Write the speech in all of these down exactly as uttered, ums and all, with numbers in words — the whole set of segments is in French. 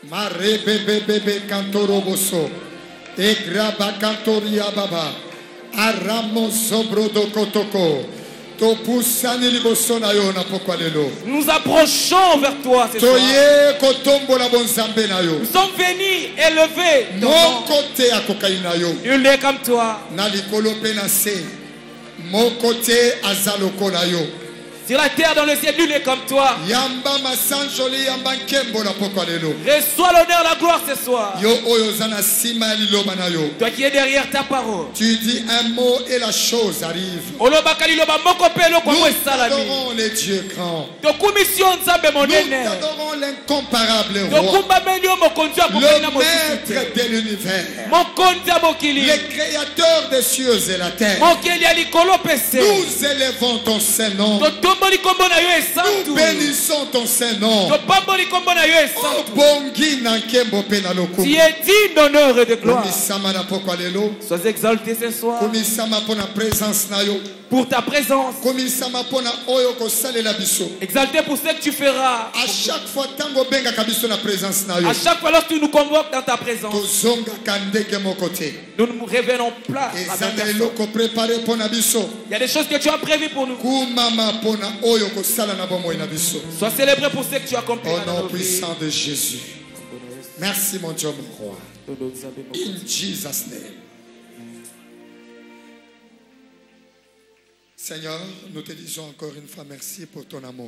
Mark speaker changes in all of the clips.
Speaker 1: Mare bebe bebe kantoro boso. E graba kantoria baba. Aramo sobrodo kotoko.
Speaker 2: Nous approchons vers toi ce soir. Nous sommes venus élevés.
Speaker 1: Mon côté à cocaïnayo.
Speaker 2: Il est comme toi.
Speaker 1: Mon côté à zalokolayo.
Speaker 2: Sur la terre, dans le ciel, nul n'est comme toi. Reçois l'honneur, la gloire ce soir. Toi qui es derrière ta parole.
Speaker 1: Tu dis un mot et la chose arrive.
Speaker 2: Nous
Speaker 1: adorons les dieux grands. Nous adorons l'incomparable roi. Le maître de l'univers. Le créateur des cieux et la terre. Nous élevons ton Saint-Nom. Nous bénissons ton Saint-Nom.
Speaker 2: Tu es digne d'honneur et de gloire. Sois exalté ce soir pour ta présence. Exalté pour ce que tu feras.
Speaker 1: À chaque fois,
Speaker 2: à chaque fois lorsque tu nous convoques dans ta présence, nous nous révélons place. Il y a des choses que tu as prévues pour nous. Sois célébré pour ce que tu as accompli.
Speaker 1: Au nom puissant de Jésus. Merci mon Dieu, mon roi. In Jesus' name. Seigneur, nous te disons encore une fois merci pour ton amour.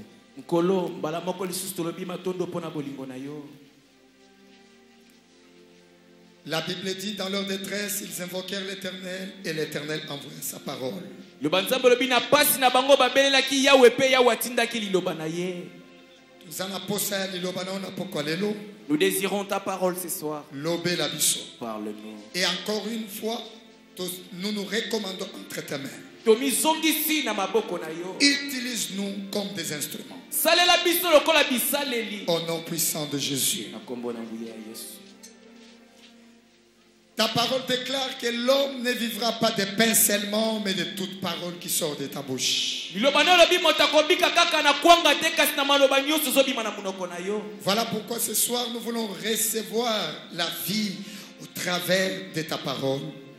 Speaker 1: La Bible dit dans leur détresse, ils invoquèrent l'Éternel et l'Éternel envoya sa parole.
Speaker 2: Nous désirons ta parole ce soir.
Speaker 1: Parle-nous. Et encore une fois, nous nous recommandons entre tes mains. Utilise-nous comme des instruments. Au nom puissant de Jésus. Ta parole déclare que l'homme ne vivra pas de pain seulement, mais de toute parole qui sort de ta bouche. Voilà pourquoi ce soir nous voulons recevoir la vie au travers de ta parole.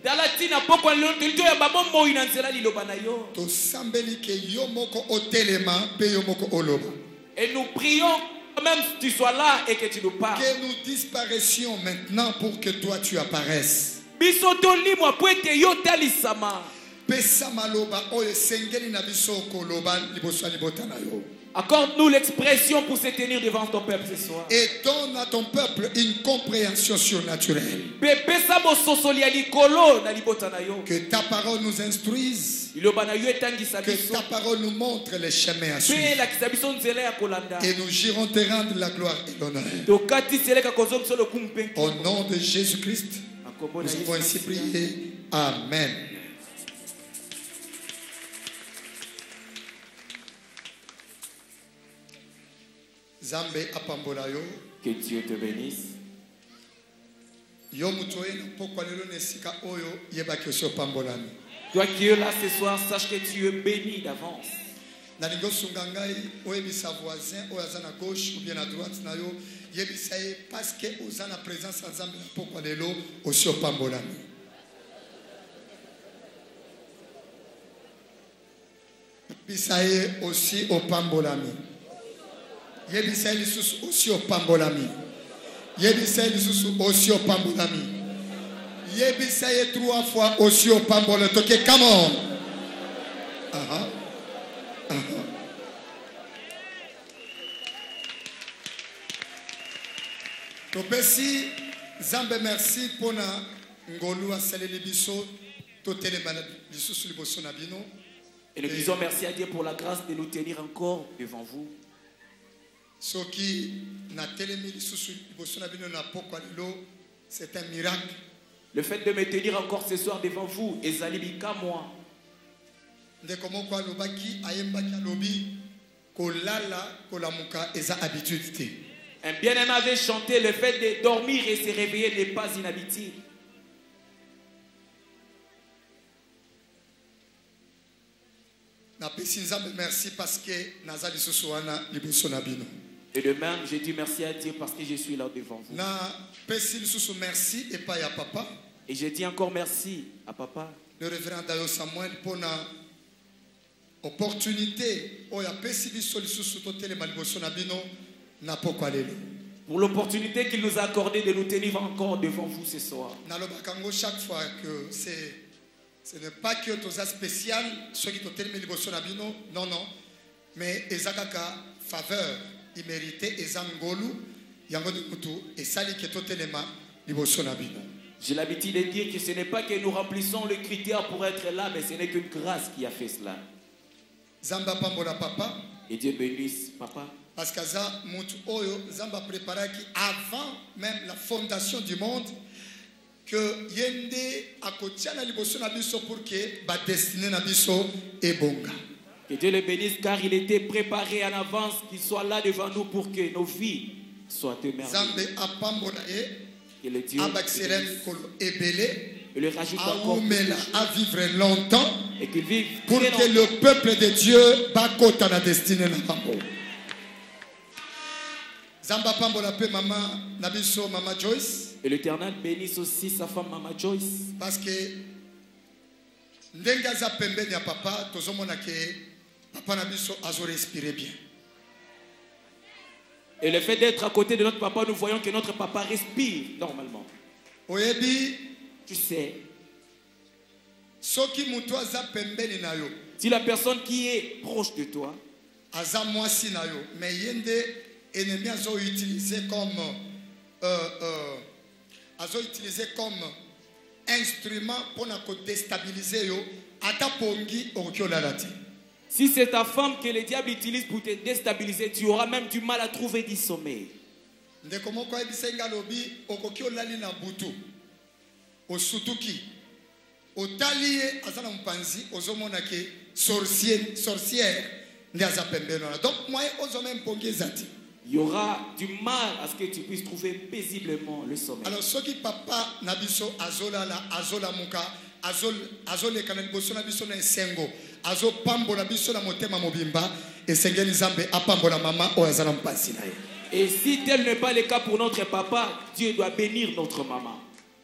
Speaker 2: Et nous prions même que tu sois là et que tu nous parles.
Speaker 1: Que nous disparaissions maintenant pour que toi tu apparaisses.
Speaker 2: Accorde-nous l'expression pour se tenir devant ton peuple ce soir.
Speaker 1: Et donne à ton peuple une compréhension surnaturelle. Que ta parole nous instruise. Que ta parole nous montre les chemins à suivre. Et nous irons te rendre la gloire et l'honneur. Au nom de Jésus-Christ, nous avons ainsi prié. Amen.
Speaker 2: Que Dieu te bénisse. Toi qui es là ce soir, sache que tu es béni d'avance.
Speaker 1: Parce que vous avez la présence ensemble aussi au Pambolami. Yebisa lisusu aussi au Pambolami. Yebisa lisusu aussi au Pambolami. Yebisa trois fois aussi au Pambolami. Ok, come on. Aha. Aha. Topesi Zambe merci pour na ngolu asaleli biso totele lisusu liboso na bino.
Speaker 2: Et nous disons merci à Dieu pour la grâce de nous tenir encore devant vous.
Speaker 1: C'est un miracle.
Speaker 2: Le fait de me tenir encore ce soir devant vous, ezalibika moi. Un bien-aimé avait chanté, le fait de dormir et se réveiller n'est pas inhabituel.
Speaker 1: Merci parce que nazali susuana liboso na bino.
Speaker 2: Et de même, je dis merci à Dieu parce que je suis là devant vous.
Speaker 1: Merci et pas à papa.
Speaker 2: Et je dis encore merci à papa.
Speaker 1: Le révérend Dayo Samuel pour l'opportunité
Speaker 2: pour l'opportunité qu'il nous a accordé de nous tenir encore devant vous ce soir.
Speaker 1: Chaque fois que c'est ce n'est pas que tu as spécial ceux qui t'ont non non mais ezakaka faveur immérité ezangolu yango mutu esali que totelema liboso na bino.
Speaker 2: J'ai l'habitude de dire que ce n'est pas que nous remplissons les critères pour être là, mais ce n'est qu'une grâce qui a fait cela.
Speaker 1: Zamba pambola papa.
Speaker 2: Et Dieu bénisse papa.
Speaker 1: Parce que ça, mutu oyo Zamba préparait avant même la fondation du monde que yende akotia na liboso na biso pour que ba destiné na biso ebonga.
Speaker 2: Que Dieu le bénisse car il était préparé en avance qu'il soit là devant nous pour que nos vies soient merveilleuses.
Speaker 1: Zambe apambola e
Speaker 2: que le Dieu
Speaker 1: et
Speaker 2: le rajoute encore
Speaker 1: à vivre longtemps
Speaker 2: et qu'il vive
Speaker 1: pour que longtemps. Le peuple de Dieu bakota na destinée na bango. Zamba pambola pe mama nabiso mama Joyce.
Speaker 2: Et l'Éternel bénisse aussi sa femme mama Joyce.
Speaker 1: Parce que ndenga za pembeni ya papa tozomona ke papa nabiso azo respirer bien.
Speaker 2: Et le fait d'être à côté de notre papa, nous voyons que notre papa respire normalement.
Speaker 1: Oyebi,
Speaker 2: tu sais,
Speaker 1: soki mutu aza pembeni na yo,
Speaker 2: si la personne qui est proche de toi,
Speaker 1: aza mwasi na yo, mais yende ennemi azo utiliser comme euh, euh, azo utiliser comme instrument pour na ko déstabiliser yo, ata pongi okyolalati.
Speaker 2: Si c'est ta femme que le diable utilise pour te déstabiliser, tu auras même du mal à trouver du sommeil. Il y aura du mal à ce que tu puisses trouver paisiblement le sommeil.
Speaker 1: Alors, ce qui papa nabiso azola la azola muka azol azole kanel bosona biso na sengo azo pambola biso na motema mobimba esengeli Nzambe apambola mama o azala mpasi na ye.
Speaker 2: Et si tel n'est pas le cas pour notre papa, Dieu doit bénir notre maman.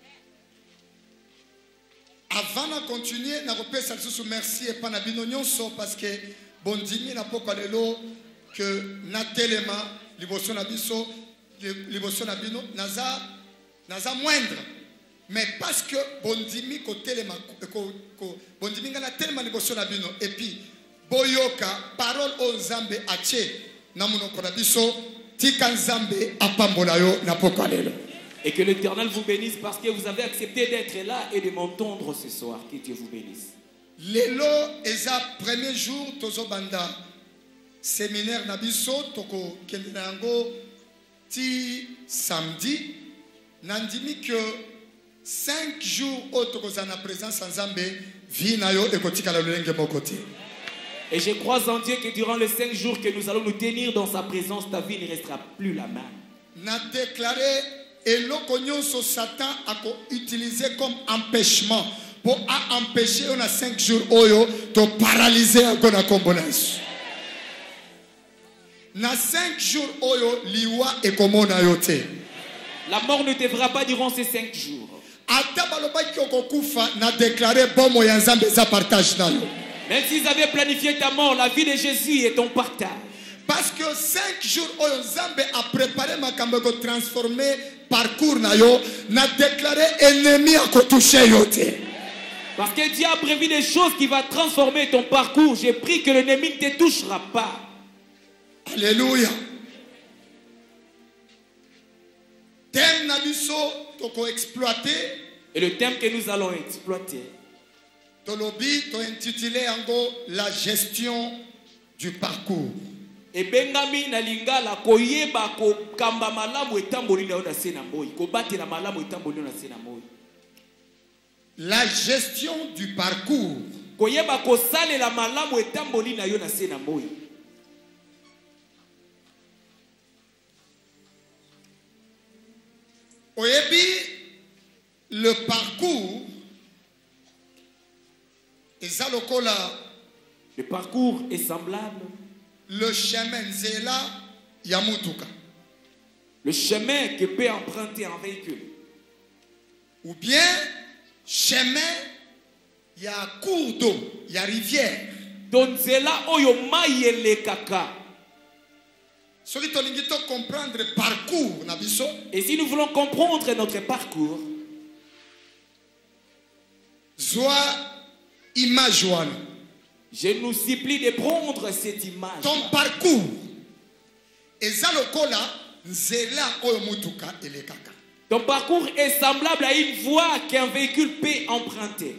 Speaker 1: Avant de continuer, na repesa sous merci et pas na bino nyonso parce que bondimi na poko lelo que na telema liboso na biso liboso na bino naza naza moindre. Mais parce que bondimi ko telema ko ko bondimi ngana telema liboso na bino et puis boyoka parole o Nzambe ache na monoko na biso tika Nzambe apambola yo na poko lelo.
Speaker 2: Et que l'Éternel vous bénisse parce que vous avez accepté d'être là et de m'entendre ce soir. Que Dieu vous bénisse.
Speaker 1: Lelo eza premier jour tozo banda séminaire na biso toko kendango ti samedi nandimi que cinq jours autour na présence en Zambé vina yo ekotika la lolenge mokote.
Speaker 2: Et je crois en Dieu que durant les cinq jours que nous allons nous tenir dans sa présence, ta vie ne restera plus la même.
Speaker 1: Na déclaré eloko nyonso Satan a utilisé comme empêchement pour empêcher on a cinq jours oyo to paralyser akona kombonas. Na cinq jours oyo liwa ekomona yote.
Speaker 2: La mort ne te verra pas durant ces cinq jours. Même s'ils avaient planifié ta mort, la vie de Jésus est ton partage.
Speaker 1: Parce que cinq jours, Nzambe a préparé ma cambo transformer parcours na yo, n'a déclaré ennemi à toucher yote.
Speaker 2: Parce que Dieu a prévu des choses qui vont transformer ton parcours. J'ai pris que l'ennemi ne te touchera pas.
Speaker 1: Alléluia. Thème nabiso toko exploiter.
Speaker 2: Et le thème que nous allons exploiter.
Speaker 1: Tolobi to intitulé ango la gestion du parcours.
Speaker 2: Et bengami na lingala koyeba ko kamba malamu etamboli na ona sena moyi ko batela malamu etamboli na sena moyi.
Speaker 1: La gestion du parcours.
Speaker 2: Koyeba ko salela malamu etamboli na yo na sena moyi.
Speaker 1: Oyebi, le parcours,
Speaker 2: le parcours est semblable.
Speaker 1: Le chemin zéla ya mutuka.
Speaker 2: Le chemin que peut emprunter un véhicule.
Speaker 1: Ou bien chemin ya cours d'eau, ya rivière.
Speaker 2: Donzela oyo mai elekaka.
Speaker 1: Soki tolingi to comprendre parcours na biso.
Speaker 2: Et si nous voulons comprendre notre parcours,
Speaker 1: zwa image wana.
Speaker 2: Je nous supplie de prendre cette image.
Speaker 1: Ton parcours eza lokola nzela oyo mutuka elekaka.
Speaker 2: Ton parcours est semblable à une voie qu'un véhicule peut emprunter.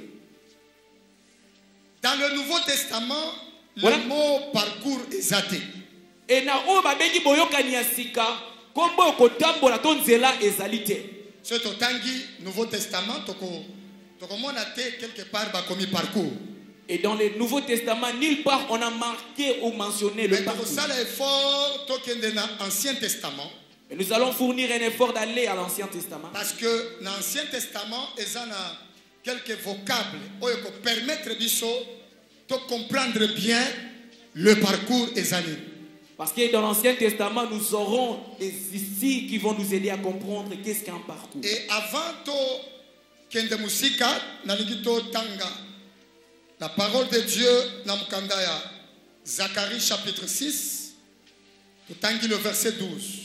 Speaker 1: Dans le Nouveau Testament,
Speaker 2: Voilà.
Speaker 1: le mot parcours est athée.
Speaker 2: Et na o babengi boyokani ya sika, kombo kotambola to nzela ezalite.
Speaker 1: Ce totangi Nouveau Testament, toko toko mona te quelque part ba commis parcours.
Speaker 2: Et dans le Nouveau Testament, nulle part on a marqué ou mentionné le
Speaker 1: Mais
Speaker 2: parcours.
Speaker 1: toko sala effort tokende na Ancien Testament.
Speaker 2: Et nous allons fournir un effort d'aller à l'Ancien Testament.
Speaker 1: Parce que dans l'Ancien Testament, il y a quelques vocables qui permettent de comprendre bien le parcours des années.
Speaker 2: Parce que dans l'Ancien Testament, nous aurons des ici qui vont nous aider à comprendre qu'est-ce qu'un parcours.
Speaker 1: Et avant to kende musika nalikito tanga la parole de Dieu na mukanda ya Zacharie chapitre six, tutangi le verset douze.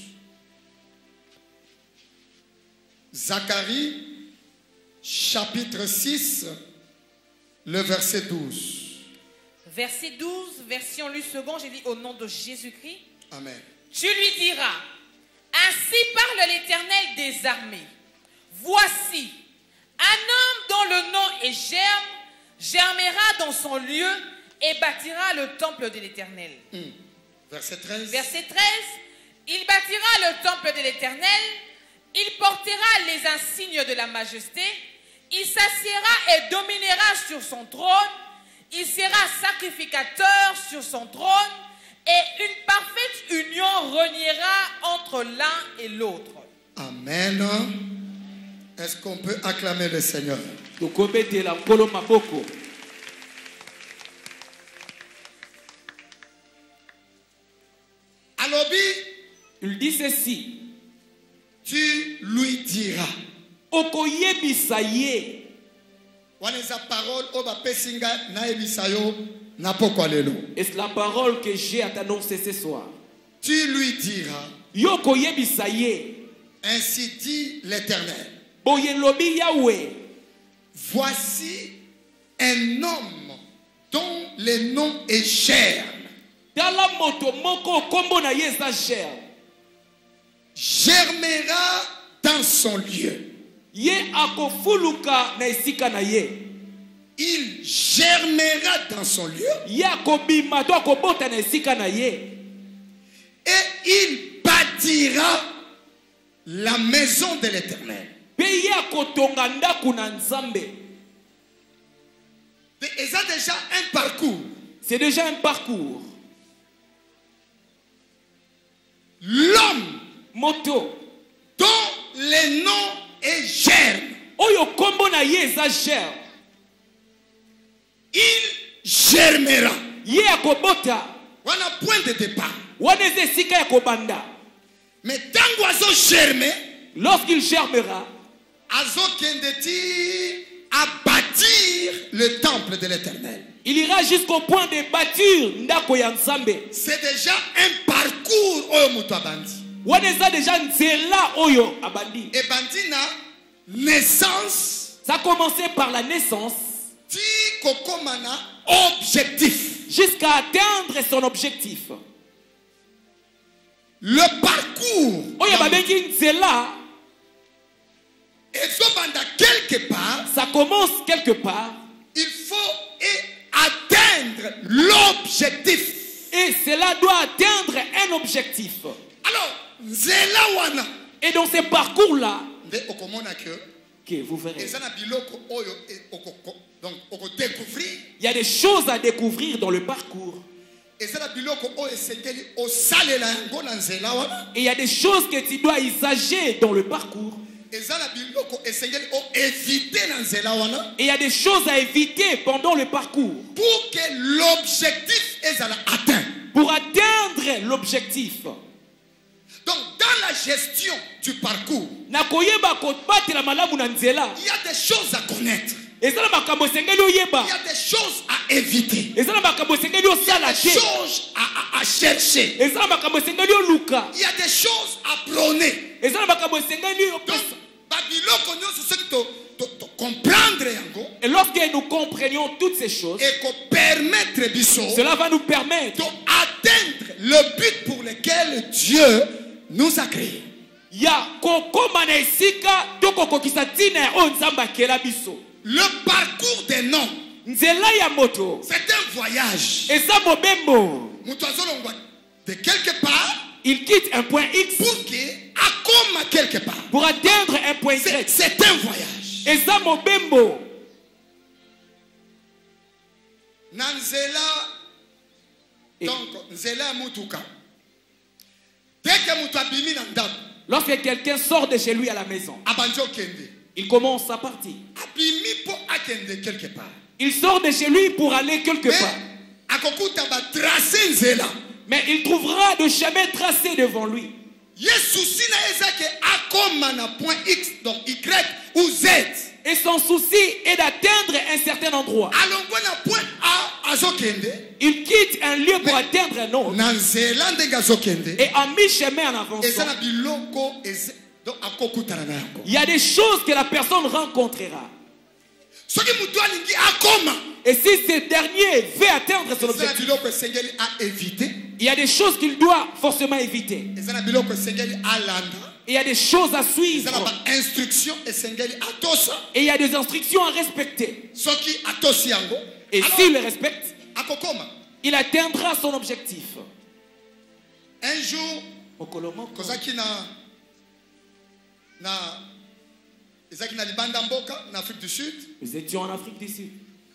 Speaker 1: Zacharie, chapitre six, le verset douze.
Speaker 3: Verset douze, version lue second, j'ai dit au nom de Jésus-Christ.
Speaker 1: Amen.
Speaker 3: Tu lui diras, ainsi parle l'Éternel des armées. Voici, un homme dont le nom est Germe, germera dans son lieu et bâtira le temple de l'Éternel.
Speaker 1: Mm. Verset treize.
Speaker 3: Verset treize, il bâtira le temple de l'Éternel. Il portera les insignes de la majesté, il s'assiera et dominera sur son trône, il sera sacrificateur sur son trône, et une parfaite union reniera entre l'un et l'autre.
Speaker 1: Amen. Est-ce qu'on peut acclamer le Seigneur?
Speaker 2: Tokobetela nkolo maboko.
Speaker 1: Alobi,
Speaker 2: Il dit ceci.
Speaker 1: tu lui diras.
Speaker 2: Okoyebisa ye.
Speaker 1: Wana eza parole oyo bapesinga nayebisa yo na pokwa lelo.
Speaker 2: Est-ce la parole que j'ai à t'annoncer ce soir?
Speaker 1: Tu lui diras,
Speaker 2: Yo koyebisa ye.
Speaker 1: ainsi dit l'Éternel.
Speaker 2: Boyelobi Yahweh.
Speaker 1: Voici un homme dont le nom est Germe.
Speaker 2: Tala moto moko kombo na ye eza Germe.
Speaker 1: Germera dans son lieu.
Speaker 2: Ye akofuluka na esika na ye.
Speaker 1: Il germera dans son lieu.
Speaker 2: Ye akobima to akobota na esika na ye.
Speaker 1: Et il bâtira la maison de l'Éternel.
Speaker 2: Pe ye akotonga ndaku na Nzambe.
Speaker 1: Il a déjà un parcours.
Speaker 2: C'est déjà un parcours.
Speaker 1: L'homme
Speaker 2: Moto.
Speaker 1: dont le nom est Germe,
Speaker 2: Oyo kombo na ye eza Germe.
Speaker 1: il germera.
Speaker 2: Ye akobota.
Speaker 1: On a point de départ.
Speaker 2: Wana eza esika ya kobanda.
Speaker 1: Mais tant oiseau germe,
Speaker 2: Lorsqu'il germera,
Speaker 1: azo kendeti à bâtir le temple de l'Éternel.
Speaker 2: il ira jusqu'au point de bâtir ndako ya Nzambe.
Speaker 1: C'est déjà un parcours oyo mutu abandi.
Speaker 2: Wana eza déjà nzela oyo abandi.
Speaker 1: Et bandi na naissance
Speaker 2: Ça a commencé par la naissance
Speaker 1: ti kokomana objectif.
Speaker 2: jusqu'à atteindre son objectif.
Speaker 1: Le parcours
Speaker 2: Oyo babengi nzela,
Speaker 1: ezobanda quelque part,
Speaker 2: ça commence quelque part
Speaker 1: il faut et atteindre l'objectif.
Speaker 2: et cela doit atteindre un objectif.
Speaker 1: Alors, nzela wana
Speaker 2: Et dans ce parcours-là,
Speaker 1: nde okomona que
Speaker 2: que vous verrez,
Speaker 1: ezana biloko oyo e- okoko donc oko découvrir
Speaker 2: il y a des choses à découvrir dans le parcours.
Speaker 1: ezana biloko oyo esengeli osalela yango na nzela wana
Speaker 2: Et il y a des choses que tu dois usager dans le parcours.
Speaker 1: ezana biloko esengeli o éviter na nzela wana
Speaker 2: Et il y a des choses à éviter pendant le parcours
Speaker 1: pour que l'objectif ezala atteint.
Speaker 2: pour atteindre l'objectif.
Speaker 1: la gestion du parcours,
Speaker 2: na koyeba kobatela malamu na nzela
Speaker 1: il y a des choses à connaître.
Speaker 2: ezala makambo esengeli oyeba
Speaker 1: Il y a des choses à éviter.
Speaker 2: ezala makambo esengeli
Speaker 1: Il y a
Speaker 2: osala
Speaker 1: des
Speaker 2: te
Speaker 1: choses à, à, à chercher.
Speaker 2: ezala makambo esengeli oluka
Speaker 1: Il y a des choses à prôner.
Speaker 2: ezala makambo esengeli
Speaker 1: Donc,
Speaker 2: opesa.
Speaker 1: Babiloko nyonso soki to, to, to comprendre yango
Speaker 2: Et lorsque nous comprenions toutes ces choses,
Speaker 1: et qu'on permettre biso
Speaker 2: cela va nous permettre
Speaker 1: d'atteindre le but pour lequel Dieu nous a créés.
Speaker 2: ya kokoma na esika to kokokisa ntina oyo nzambe akela biso.
Speaker 1: Le parcours des noms,
Speaker 2: Nzela ya moto
Speaker 1: c'est un voyage.
Speaker 2: eza mobembo.
Speaker 1: Mutu azolongwa de quelque part
Speaker 2: Il quitte un point X
Speaker 1: pour qu'il accomma quelque part.
Speaker 2: pour atteindre un point
Speaker 1: C'est
Speaker 2: Y.
Speaker 1: c'est un voyage.
Speaker 2: eza mobembo.
Speaker 1: Nanzela,
Speaker 2: Et
Speaker 1: donc nzela mutuka. Dès que mutu abimi na ndako,
Speaker 2: lorsque quelqu'un sort de chez lui à la maison,
Speaker 1: abandi okende.
Speaker 2: il commence sa partie.
Speaker 1: Abimi po akende quelque part.
Speaker 2: Il sort de chez lui pour aller quelque
Speaker 1: Mais
Speaker 2: part.
Speaker 1: akokuta ba tracer nzela.
Speaker 2: Mais il trouvera de chemin tracé devant lui.
Speaker 1: Yesu sina ezake akoma na point X donc Y ou Z.
Speaker 2: Et son souci est d'atteindre un certain endroit.
Speaker 1: Alongwa na point A azokende.
Speaker 2: Il quitte un lieu pour atteindre un autre.
Speaker 1: Na nzela ndenge azokende.
Speaker 2: Et en mi-chemin en avançant,
Speaker 1: Eza na biloko eze donc akokutana na yango.
Speaker 2: il y a des choses que la personne rencontrera.
Speaker 1: Soki mutu alingi akoma.
Speaker 2: Et si ce dernier veut atteindre son
Speaker 1: Eza na
Speaker 2: objectif,
Speaker 1: biloko esengeli a éviter.
Speaker 2: il y a des choses qu'il doit forcément éviter.
Speaker 1: Eza na biloko esengeli alanda.
Speaker 2: Et il y a des choses à
Speaker 1: Eza na
Speaker 2: suivre.
Speaker 1: ba instruction esengeli atosa.
Speaker 2: Et il y a des instructions à respecter.
Speaker 1: Soki atosi yango.
Speaker 2: Et
Speaker 1: alors,
Speaker 2: s'il le respecte,
Speaker 1: akokoma.
Speaker 2: il atteindra son objectif.
Speaker 1: Un jour
Speaker 2: Okolomoko.
Speaker 1: kozaki na na ezaki na libanda mboka na Afrique du Sud.
Speaker 2: Nous étions en Afrique du Sud.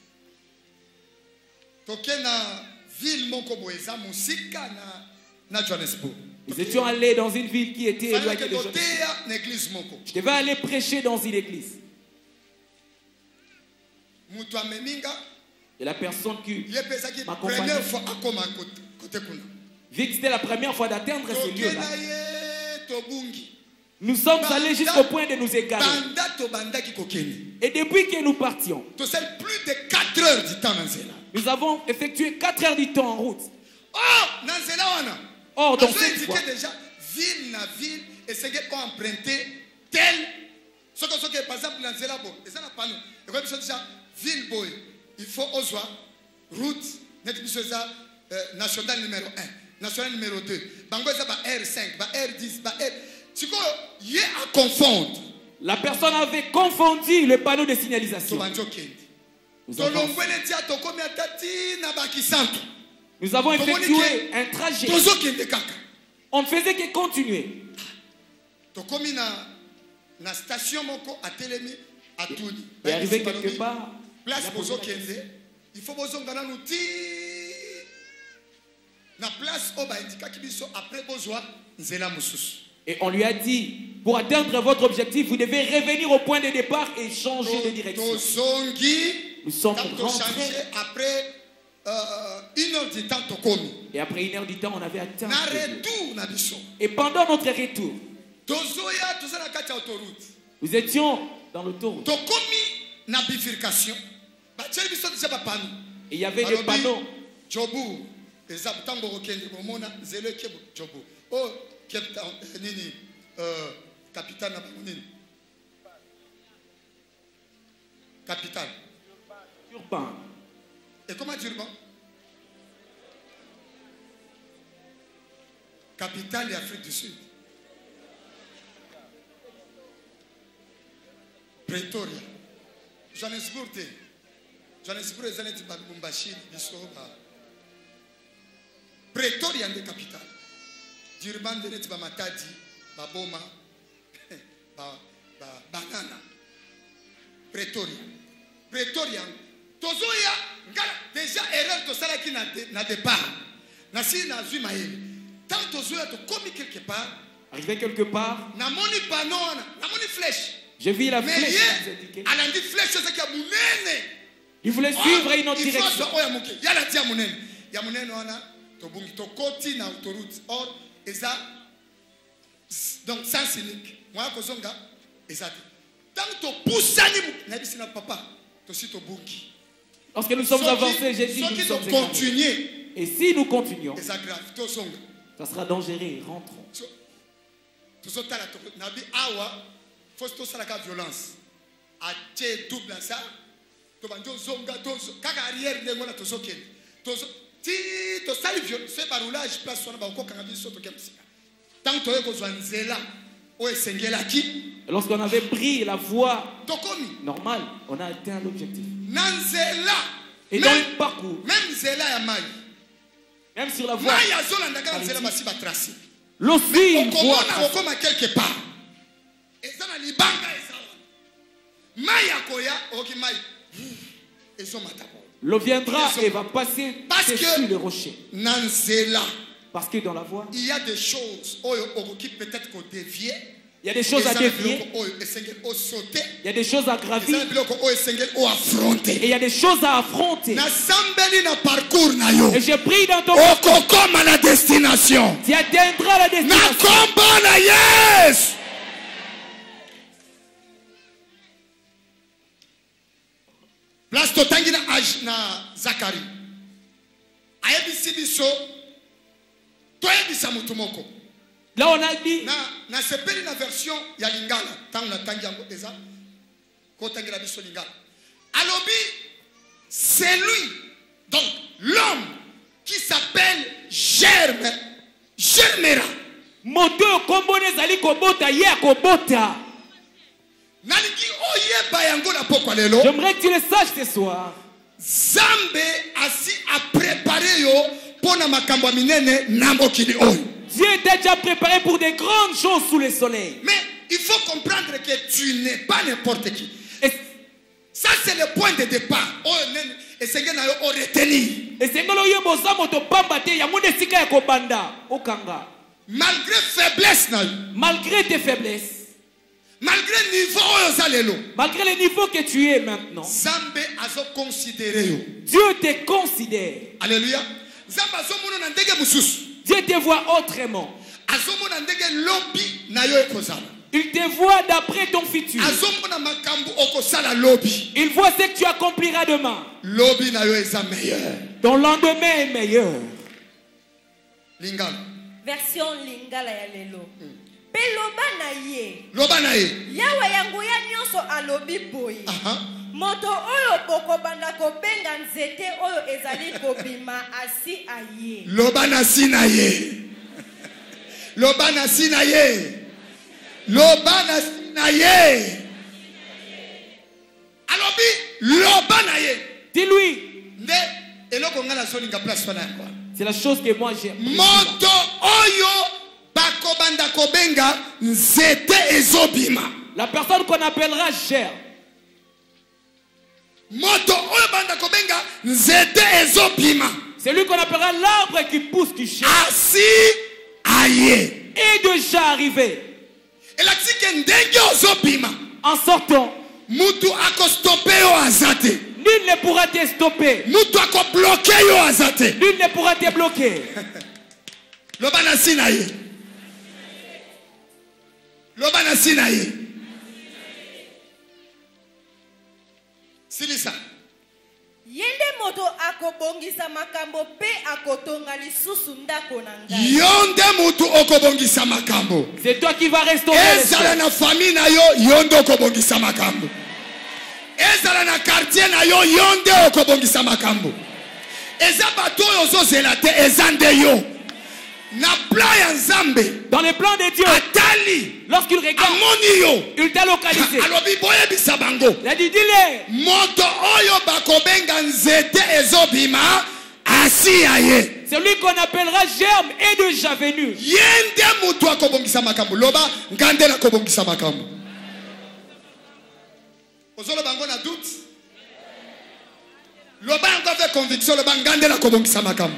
Speaker 1: Toke na ville moko boeza musika na na Johannesburg.
Speaker 2: Nous étions allés dans une ville qui était
Speaker 1: Fallait
Speaker 2: éloignée
Speaker 1: que
Speaker 2: de Johannesburg.
Speaker 1: toteya na église moko.
Speaker 2: Je devais aller prêcher dans une église.
Speaker 1: Mutu ameminga
Speaker 2: Et la personne qui
Speaker 1: ye pesaki
Speaker 2: m'accompagnait,
Speaker 1: première fois akoma côté côté kuna.
Speaker 2: vu que c'était la première fois d'atteindre ce
Speaker 1: Toke
Speaker 2: lieu-là,
Speaker 1: na ye tobungi.
Speaker 2: nous sommes allés jusqu'au point de nous égarer.
Speaker 1: Banda to bandaki kokeni.
Speaker 2: Et depuis que nous partions,
Speaker 1: To sel plus de quatre heures du temps na nzela.
Speaker 2: nous avons effectué quatre heures du temps en route.
Speaker 1: Oh, na nzela wana.
Speaker 2: Or, dans
Speaker 1: Dans
Speaker 2: cette fois,
Speaker 1: déjà ville na ville et c'est qu'on emprunté tel ce que ce que par exemple dans nzela bo, et ça na panneau. Et comme ça déjà ville boy, il faut oswa route net biso ça national numéro un, national numéro deux. Bango ça ba R cinq, ba R dix, ba R. Tu vois, il y a à confondre.
Speaker 2: la personne avait confondu le panneau de
Speaker 1: To
Speaker 2: signalisation.
Speaker 1: banjo kendi.
Speaker 2: Nous
Speaker 1: To
Speaker 2: avons,
Speaker 1: longwele tia to komi atati na ba kisanto.
Speaker 2: nous avons effectué un trajet.
Speaker 1: To zo kende kaka.
Speaker 2: On ne faisait que continuer.
Speaker 1: To komi na na station moko atelemi atuni.
Speaker 2: Et arrivé quelque part,
Speaker 1: Place
Speaker 2: il a
Speaker 1: bozo
Speaker 2: posé la question.
Speaker 1: kende, il faut bozo ngana nuti. Na place o ba indikaki biso après bozwa nzela mususu.
Speaker 2: Et on lui a dit, pour atteindre votre objectif, vous devez revenir au point de départ et changer de direction.
Speaker 1: Tozongi,
Speaker 2: Nous sommes
Speaker 1: quand on
Speaker 2: rentrés.
Speaker 1: changeait après euh, une heure du temps tokomi.
Speaker 2: Et après une heure du temps, on avait atteint.
Speaker 1: Na
Speaker 2: le lieu.
Speaker 1: retour na biso.
Speaker 2: Et pendant notre retour,
Speaker 1: Tozoya tozana kati ya autoroute.
Speaker 2: nous étions dans l'autoroute.
Speaker 1: Tokomi na bifurcation. Ba tsheli biso déjà ba pano.
Speaker 2: Et il y avait des
Speaker 1: Balobi,
Speaker 2: panneaux.
Speaker 1: Jobu, eza tango okende bomona zelo ekebo Jobu. Oh, Cape Town, eh, nini, euh, capitale na bango nini? Capitale.
Speaker 2: Urbain.
Speaker 1: Et comment dire bon? Capitale de l'Afrique du Sud. Pretoria. Johannesburg te. Johannesburg eza neti ba Lubumbashi biso ba. Pretoria nde capitale. Durban nde neti ba Matadi, ba Boma, ba ba banana. Pretoria. Pretoria. Tozoya ngala déjà erreur to sala ki na de, na départ. Na si na zui maele. Tant tozoya to komi quelque part.
Speaker 2: Arrivé quelque part,
Speaker 1: Na moni panneau wana, na moni flèche.
Speaker 2: j'ai vu la
Speaker 1: Mais
Speaker 2: flèche qui nous
Speaker 1: hier,
Speaker 2: indiquait.
Speaker 1: elle a dit flèche c'est qu'il munene.
Speaker 2: Il voulait suivre une autre
Speaker 1: Il faut
Speaker 2: direction.
Speaker 1: soit oya muke. Ya la tia munene. Ya munene wana to bungi to koti na autoroute. Or eza Donc sens unique. Moi kozonga ezati. Tant to poussani na bisi na papa to si to bungi.
Speaker 2: Lorsque nous sommes avancés, j'ai dit que nous sommes
Speaker 1: continuer.
Speaker 2: Et si nous continuons,
Speaker 1: c'est grave. To songa.
Speaker 2: Ça sera dangereux, rentrons.
Speaker 1: To so tala to na bi awa faut to sala ka violence. A che double ça. To banjo zonga to kaka arrière ndengo na to so ken. To ti to sali violence fait par roulage place sona ba ko kanga biso to kemsika. Tant to yeko zwanzela o esengela ki.
Speaker 2: Lorsqu'on avait pris la voie
Speaker 1: tokomi
Speaker 2: normale, on a atteint l'objectif.
Speaker 1: Nanzela.
Speaker 2: Et dans le parcours,
Speaker 1: même zela ya mai.
Speaker 2: Même sur la voie,
Speaker 1: mai azola ndaka nzela basi ba tracé.
Speaker 2: L'ossi une voie.
Speaker 1: On a quelque part. Et ça na libanga esawa. Mai akoya oki mai. Et son matabo.
Speaker 2: L'eau viendra et va passer sur le rocher.
Speaker 1: Nanzela.
Speaker 2: Parce que dans la voie,
Speaker 1: il y a des choses qui peut-être qu'on dévie.
Speaker 2: Il y a des choses à dévier. Il y a des choses à gravir. Et il y a des choses à affronter.
Speaker 1: Et
Speaker 2: j'ai pris dans ton
Speaker 1: destination.
Speaker 2: Tu atteindras la destination.
Speaker 1: Place totangi na na Zakari. Ayebisi biso toyebisa mutu moko.
Speaker 2: Là on a dit
Speaker 1: na na sepeli na version ya Lingala tant na tangi yango eza ko tangi la biso Lingala. Alobi c'est lui donc l'homme qui s'appelle Germe Germera.
Speaker 2: Moto kombone zali kobota ye akobota.
Speaker 1: J'aimerais
Speaker 2: que tu le saches ce soir.
Speaker 1: Zambe asi a préparé yo pona makambo minene namokili oyo.
Speaker 2: Dieu t'a déjà préparé pour des grandes choses sous le soleil.
Speaker 1: Mais il faut comprendre que tu n'es pas n'importe qui. Et ça c'est le point de départ. Et c'est que na yo retenir.
Speaker 2: Et c'est que yo boza moto pamba te ya monde sika ya kobanda okanga.
Speaker 1: Malgré faiblesse na yo.
Speaker 2: Malgré tes faiblesses.
Speaker 1: Malgré le niveau,
Speaker 2: malgré le niveau que tu es maintenant,
Speaker 1: Dieu
Speaker 2: te considère.
Speaker 1: Alléluia.
Speaker 2: Dieu te voit autrement. Il te voit d'après ton futur. Il voit ce que tu accompliras demain. Ton lendemain est meilleur.
Speaker 4: Version Lingala ya lelo. Peloba na ye.
Speaker 1: Loba na ye.
Speaker 4: Yawe yangu ya nyonso alobi boye. Moto oyo boko banda ko benga nzete oyo ezali kobima asi aye.
Speaker 1: Loba na si na ye. Loba na si na ye. Loba na si na ye. Alobi loba na ye.
Speaker 2: Dis-lui.
Speaker 1: Nde eloko ngala so linga place fana kwa.
Speaker 2: C'est la chose que moi j'aime.
Speaker 1: Moto oyo bakobanda kobenga nzete ezobima.
Speaker 2: La personne qu'on appellera germe.
Speaker 1: Moto oyo banda kobenga nzete ezobima.
Speaker 2: C'est lui qu'on appellera l'arbre qui pousse qui cherche.
Speaker 1: Asi aye.
Speaker 2: Est déjà arrivé.
Speaker 1: Et la tike ndenge ozobima.
Speaker 2: En sortant,
Speaker 1: mutu akostope yo azate.
Speaker 2: Nul ne pourra te stopper.
Speaker 1: Mutu akobloquer yo azate.
Speaker 2: Nul ne pourra te bloquer.
Speaker 1: Lobana sinaye. Lobana sinaye. Silisa.
Speaker 4: Yende moto akobongisa makambo pe akotonga lisusu ndako na ngai.
Speaker 1: Yonde moto okobongisa makambo.
Speaker 2: C'est toi qui vas restaurer.
Speaker 1: Ezala na famille na yo yonde okobongisa makambo. Ezala na quartier na yo yonde okobongisa makambo. Eza bato yo zo zelate ezande yo. Na plan ya Nzambe.
Speaker 2: Dans les plans de Dieu.
Speaker 1: Atali.
Speaker 2: Lorsqu'il regarde.
Speaker 1: Amoni
Speaker 2: il t'a localisé.
Speaker 1: Alobi boye bisabango.
Speaker 2: Il a dit dis-le.
Speaker 1: Moto oyo bakobenga nzete ezobima asi aye.
Speaker 2: Celui qu'on appellera germe est déjà venu.
Speaker 1: Yende mutu akobongisa makambo. Loba ngandela kobongisa makambo. Ozolo bango na doute. Loba encore fait conviction loba ngandela kobongisa makambo.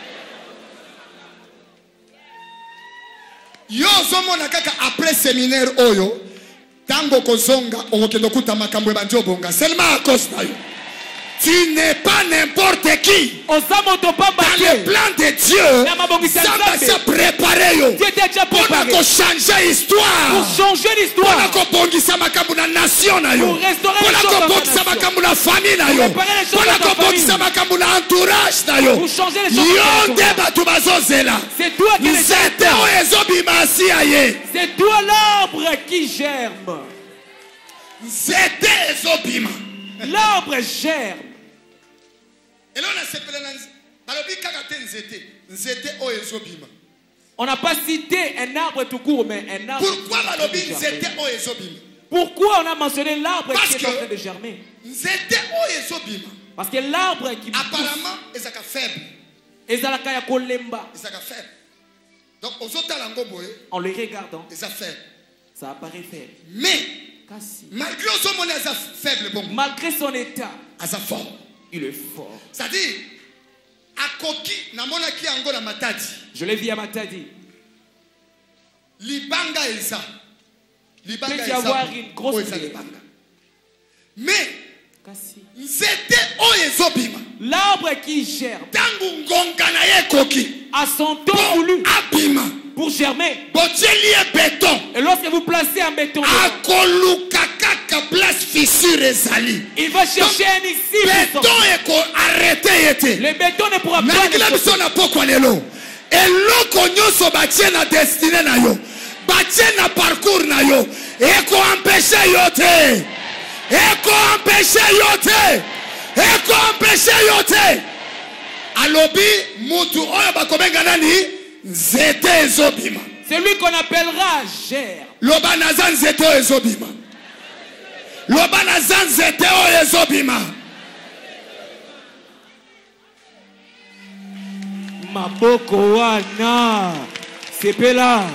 Speaker 1: Yo zomona kaka après séminaire oyo tango kozonga okokendo kuta makambo ebanjo bonga seulement à cause na yo Tu n'es pas n'importe qui.
Speaker 2: oza moto pamba
Speaker 1: Dans le
Speaker 2: te
Speaker 1: plan de Dieu,
Speaker 2: Na mabongisi ya
Speaker 1: Samba
Speaker 2: Nzambe.
Speaker 1: s'est préparé yo.
Speaker 2: Dieu t'a déjà
Speaker 1: Pour
Speaker 2: préparé
Speaker 1: changer histoire.
Speaker 2: pour changer l'histoire,
Speaker 1: Mpona kobongisa makambo na nation na yo.
Speaker 2: Pour restaurer les
Speaker 1: Mpona
Speaker 2: choses dans ta
Speaker 1: kobongisa
Speaker 2: nation.
Speaker 1: makambo na famille na yo.
Speaker 2: réparer les choses
Speaker 1: Mpona
Speaker 2: dans ta
Speaker 1: kobongisa
Speaker 2: famille.
Speaker 1: makambo na entourage na yo.
Speaker 2: pour changer les choses dans
Speaker 1: Yo
Speaker 2: ta
Speaker 1: nde
Speaker 2: nation.
Speaker 1: bato bazozela.
Speaker 2: C'est toi qui les
Speaker 1: Nzete
Speaker 2: germes.
Speaker 1: oyo ezobima asi ya ye.
Speaker 2: C'est toi l'arbre qui germe.
Speaker 1: Nzete ezobima.
Speaker 2: L'arbre germe.
Speaker 1: Eloko nasepela na nzete. Balobi kaka te nzete. Nzete oyo ezobima.
Speaker 2: On n'a pas cité un arbre tout court, mais un arbre.
Speaker 1: Pourquoi
Speaker 2: qui est en train
Speaker 1: balobi
Speaker 2: de germer.
Speaker 1: nzete oyo ezobima?
Speaker 2: Pourquoi on a mentionné l'arbre
Speaker 1: Parce
Speaker 2: qui est en
Speaker 1: que-
Speaker 2: train de germer?
Speaker 1: Nzete oyo ezobima.
Speaker 2: Parce que l'arbre qui pousse,
Speaker 1: Apparemment ezaka faible.
Speaker 2: ezalaka ya kolemba.
Speaker 1: Ezaka faible. Donc ozotala ngo boye
Speaker 2: En le regardant,
Speaker 1: eza faible.
Speaker 2: ça apparaît faible.
Speaker 1: Mais
Speaker 2: Kasi,
Speaker 1: malgré ozomona eza faible bon,
Speaker 2: malgré son état,
Speaker 1: aza fort.
Speaker 2: il est fort.
Speaker 1: C'est-à-dire akoki namonaki yango na matadi.
Speaker 2: Je l'ai vu à Matadi.
Speaker 1: Libanga eza. Libanga
Speaker 2: Peut y
Speaker 1: eza.
Speaker 2: avoir une grosse
Speaker 1: oyo eza
Speaker 2: idée.
Speaker 1: libanga. Mais
Speaker 2: Kasi,
Speaker 1: nzete oyo ezobima.
Speaker 2: l'arbre qui germe,
Speaker 1: Tangu ngonga na ye ekoki.
Speaker 2: à son temps
Speaker 1: Po
Speaker 2: voulu
Speaker 1: abima.
Speaker 2: pour germer.
Speaker 1: Botieli ye béton.
Speaker 2: Et lorsque vous placez un béton, dedans,
Speaker 1: Akoluka kaka place fissure ezali.
Speaker 2: il va chercher un ici. pour
Speaker 1: Béton
Speaker 2: sortir.
Speaker 1: eko arrêté yete.
Speaker 2: Le béton ne pourra pas
Speaker 1: Nangila
Speaker 2: le
Speaker 1: biso
Speaker 2: sortir.
Speaker 1: na pokwa lelo. Eloko nyonso batie na destinée na yo. Batie na parcours na yo. Eko empêcher yo te. Eko empêcher yo te. Eko empêcher yo te. Alobi mutu oyo bakobenga nani? Nzete ezobima.
Speaker 2: C'est lui qu'on appellera germe.
Speaker 1: Loba naza nzete oyo ezobima. Loba naza nzete oyo ezobima.
Speaker 2: Maboko wana sepela.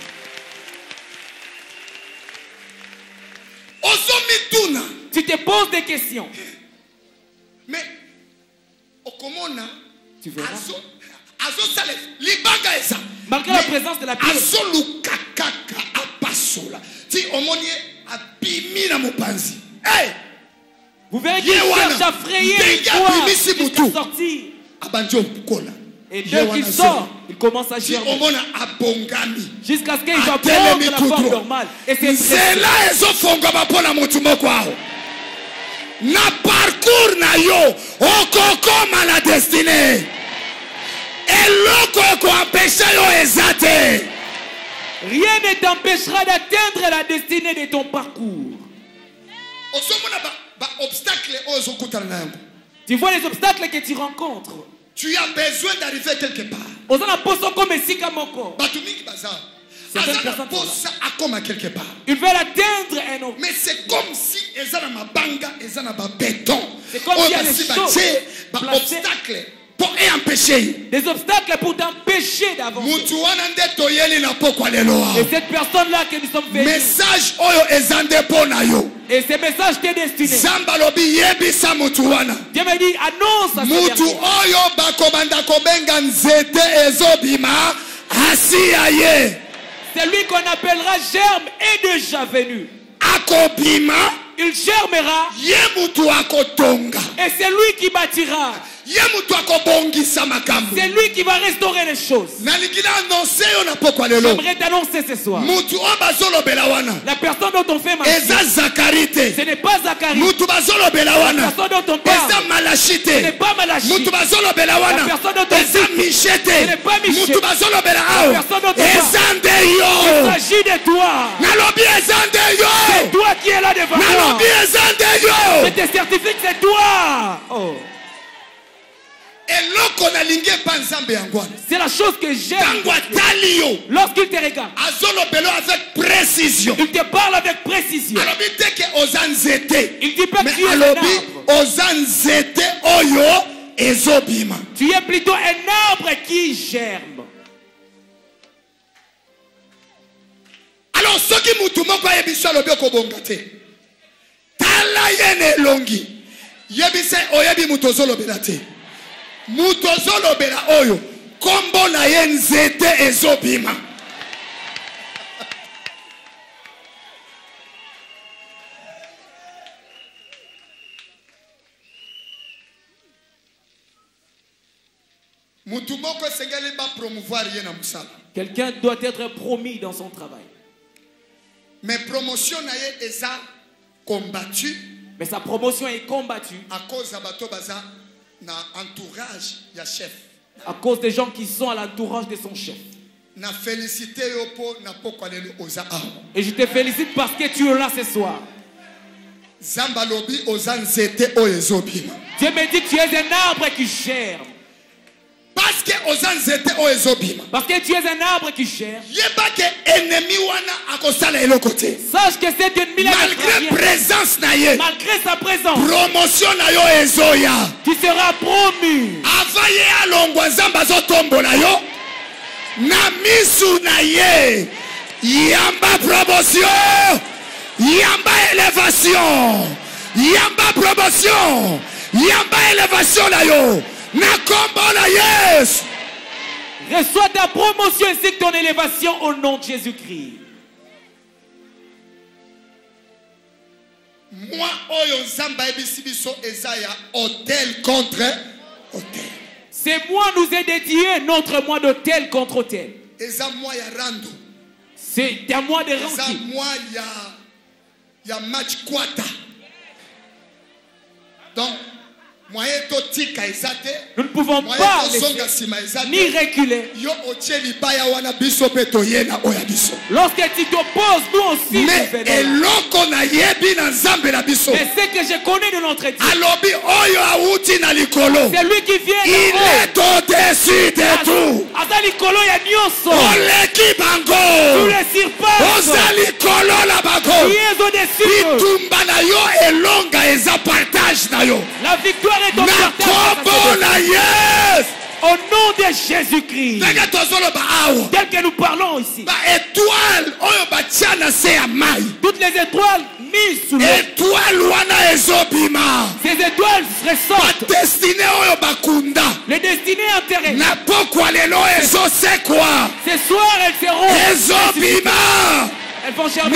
Speaker 1: Ozomituna.
Speaker 2: Tu te poses des questions.
Speaker 1: Mais okomona
Speaker 2: Tu verras.
Speaker 1: azo azo sale libanga eza.
Speaker 2: Malgré la présence de la pierre,
Speaker 1: Azo lukakaka apasola. Ti omoni abimi na mopanzi. Hey!
Speaker 2: vous verrez qu'il
Speaker 1: Yewana.
Speaker 2: cherche à frayer
Speaker 1: Dengue
Speaker 2: une voie
Speaker 1: abimisi
Speaker 2: jusqu'à
Speaker 1: butu.
Speaker 2: sortir.
Speaker 1: Abanjo kola.
Speaker 2: Et dès qu'il sort, il commence à
Speaker 1: Ti
Speaker 2: germer.
Speaker 1: omona abongami.
Speaker 2: Jusqu'à ce qu'il va
Speaker 1: Atelemi
Speaker 2: prendre la
Speaker 1: tout
Speaker 2: forme
Speaker 1: droit.
Speaker 2: normale. Et c'est
Speaker 1: Nzela ezofongama mpona motu moko aho. Na parcours na yo okokoma na destinée. Eloko ekoempêche yo eza te.
Speaker 2: rien ne t'empêchera d'atteindre la destinée de ton parcours.
Speaker 1: Ozomona ba, ba obstacle oyo ozokutana na yango.
Speaker 2: Tu vois les obstacles que tu rencontres.
Speaker 1: Tu as besoin d'arriver quelque part.
Speaker 2: Oza na poso comme esika moko.
Speaker 1: Bato mingi baza.
Speaker 2: Certaines
Speaker 1: Aza na
Speaker 2: personnes
Speaker 1: posa akoma quelque part.
Speaker 2: Ils veulent atteindre un autre.
Speaker 1: Mais c'est comme si eza na mabanga, eza na ba béton.
Speaker 2: C'est comme s'il y a des choses
Speaker 1: ba
Speaker 2: placées.
Speaker 1: obstacle pour empêcher.
Speaker 2: Des obstacles pour t'empêcher d'avancer.
Speaker 1: Mutu wana nde toyeli na pokwa lelo.
Speaker 2: Et cette personne-là que nous sommes venus.
Speaker 1: Message oyo eza nde mpo na yo.
Speaker 2: Et ce message t'est destiné.
Speaker 1: Zamba lobi yebisa mutu wana.
Speaker 2: Dieu me dit, annonce à ce
Speaker 1: Mutu
Speaker 2: dernier.
Speaker 1: oyo bakobanda kobenga nzete ezobima asi ya ye.
Speaker 2: Celui qu'on appellera germe est déjà venu.
Speaker 1: Akobima
Speaker 2: Il germera
Speaker 1: ye mutu akotonga.
Speaker 2: et c'est lui qui bâtira.
Speaker 1: Ye mutu akobongisa makambo.
Speaker 2: C'est lui qui va restaurer les choses.
Speaker 1: Nalingi na annoncer yo na pokwa lelo.
Speaker 2: J'aimerais t'annoncer ce soir.
Speaker 1: Mutu oyo bazolobela wana.
Speaker 2: La personne dont on fait
Speaker 1: Eza
Speaker 2: mention,
Speaker 1: Zakari te.
Speaker 2: ce n'est pas Zacharie.
Speaker 1: Mutu bazolobela
Speaker 2: La
Speaker 1: wana.
Speaker 2: personne dont on parle,
Speaker 1: Eza Malachi
Speaker 2: ce n'est
Speaker 1: te.
Speaker 2: pas Malachie.
Speaker 1: Mutu bazolobela wana.
Speaker 2: La personne dont on
Speaker 1: Eza
Speaker 2: cite,
Speaker 1: Miché
Speaker 2: ce n'est
Speaker 1: te.
Speaker 2: pas Miché.
Speaker 1: Mutu bazolobela
Speaker 2: La
Speaker 1: awa.
Speaker 2: personne dont on
Speaker 1: Eza nde
Speaker 2: Il
Speaker 1: yo.
Speaker 2: s'agit de toi.
Speaker 1: Nalobi eza nde
Speaker 2: C'est
Speaker 1: yo.
Speaker 2: toi qui es là devant moi.
Speaker 1: Nalobi eza nde
Speaker 2: Je
Speaker 1: yo.
Speaker 2: te certifie que c'est toi. Oh.
Speaker 1: Eloko nalingi epa nzambe yango wana.
Speaker 2: C'est la chose que j'aime.
Speaker 1: Tango atali yo.
Speaker 2: Lorsqu'il te regarde,
Speaker 1: Azolobela avec précision.
Speaker 2: il te parle avec précision.
Speaker 1: Alobi te ke oza nzete.
Speaker 2: Il dit pas que
Speaker 1: Mais
Speaker 2: tu es un
Speaker 1: alobi
Speaker 2: arbre.
Speaker 1: oza nzete oyo ezobima.
Speaker 2: Tu es plutôt un arbre qui germe.
Speaker 1: Alors soki mutu moko ayebiso alobi okobonga te. Tala ye na elongi. Yebise oyebi mutu ozolobela te. Mutu ozolobela oyo kombo na ye nzete ezobima.
Speaker 2: Quelqu'un doit être promis dans son travail.
Speaker 1: Mais promotion est combattue.
Speaker 2: Mais sa promotion est combattue
Speaker 1: à cause de l'entourage du chef.
Speaker 2: À cause des gens qui sont à l'entourage de son chef. Et je te félicite parce que tu es là ce soir. Dieu me dit que tu es un arbre qui germe.
Speaker 1: Parce que
Speaker 2: Parce que tu es un arbre qui germe.
Speaker 1: Sache
Speaker 2: que cet ennemi là,
Speaker 1: malgré présence
Speaker 2: malgré sa présence,
Speaker 1: promotion
Speaker 2: tu seras promu.
Speaker 1: Na misu na ye yamba promotion, yamba élévation, yamba promotion, yamba élévation na yo na kombo na Yesu.
Speaker 2: Reçois ta promotion ainsi que ton élévation au nom de Jésus-Christ.
Speaker 1: Moi oyo nzamba ebisi biso ezaya hôtel contre hôtel.
Speaker 2: C'est moi nous est dédié notre mois d'hôtel contre hôtel.
Speaker 1: C'est un mois de rando.
Speaker 2: C'est un mois de rando.
Speaker 1: C'est un mois il y a match quata. Donc
Speaker 2: nous ne pouvons pas laisser, ni reculer. Lorsque tu t'opposes, nous aussi.
Speaker 1: Mais ce
Speaker 2: que je connais de notre Dieu,
Speaker 1: c'est
Speaker 2: lui qui vient.
Speaker 1: Il est au-dessus de tout.
Speaker 2: Tous les surpasses. La victoire est au partage. Au nom de Jésus-Christ. Tel que nous parlons ici. Toutes les étoiles mises sous l'eau. Ces étoiles ressortent. Les destinées enterrées. Ce soir elles seront. Elles vont germer.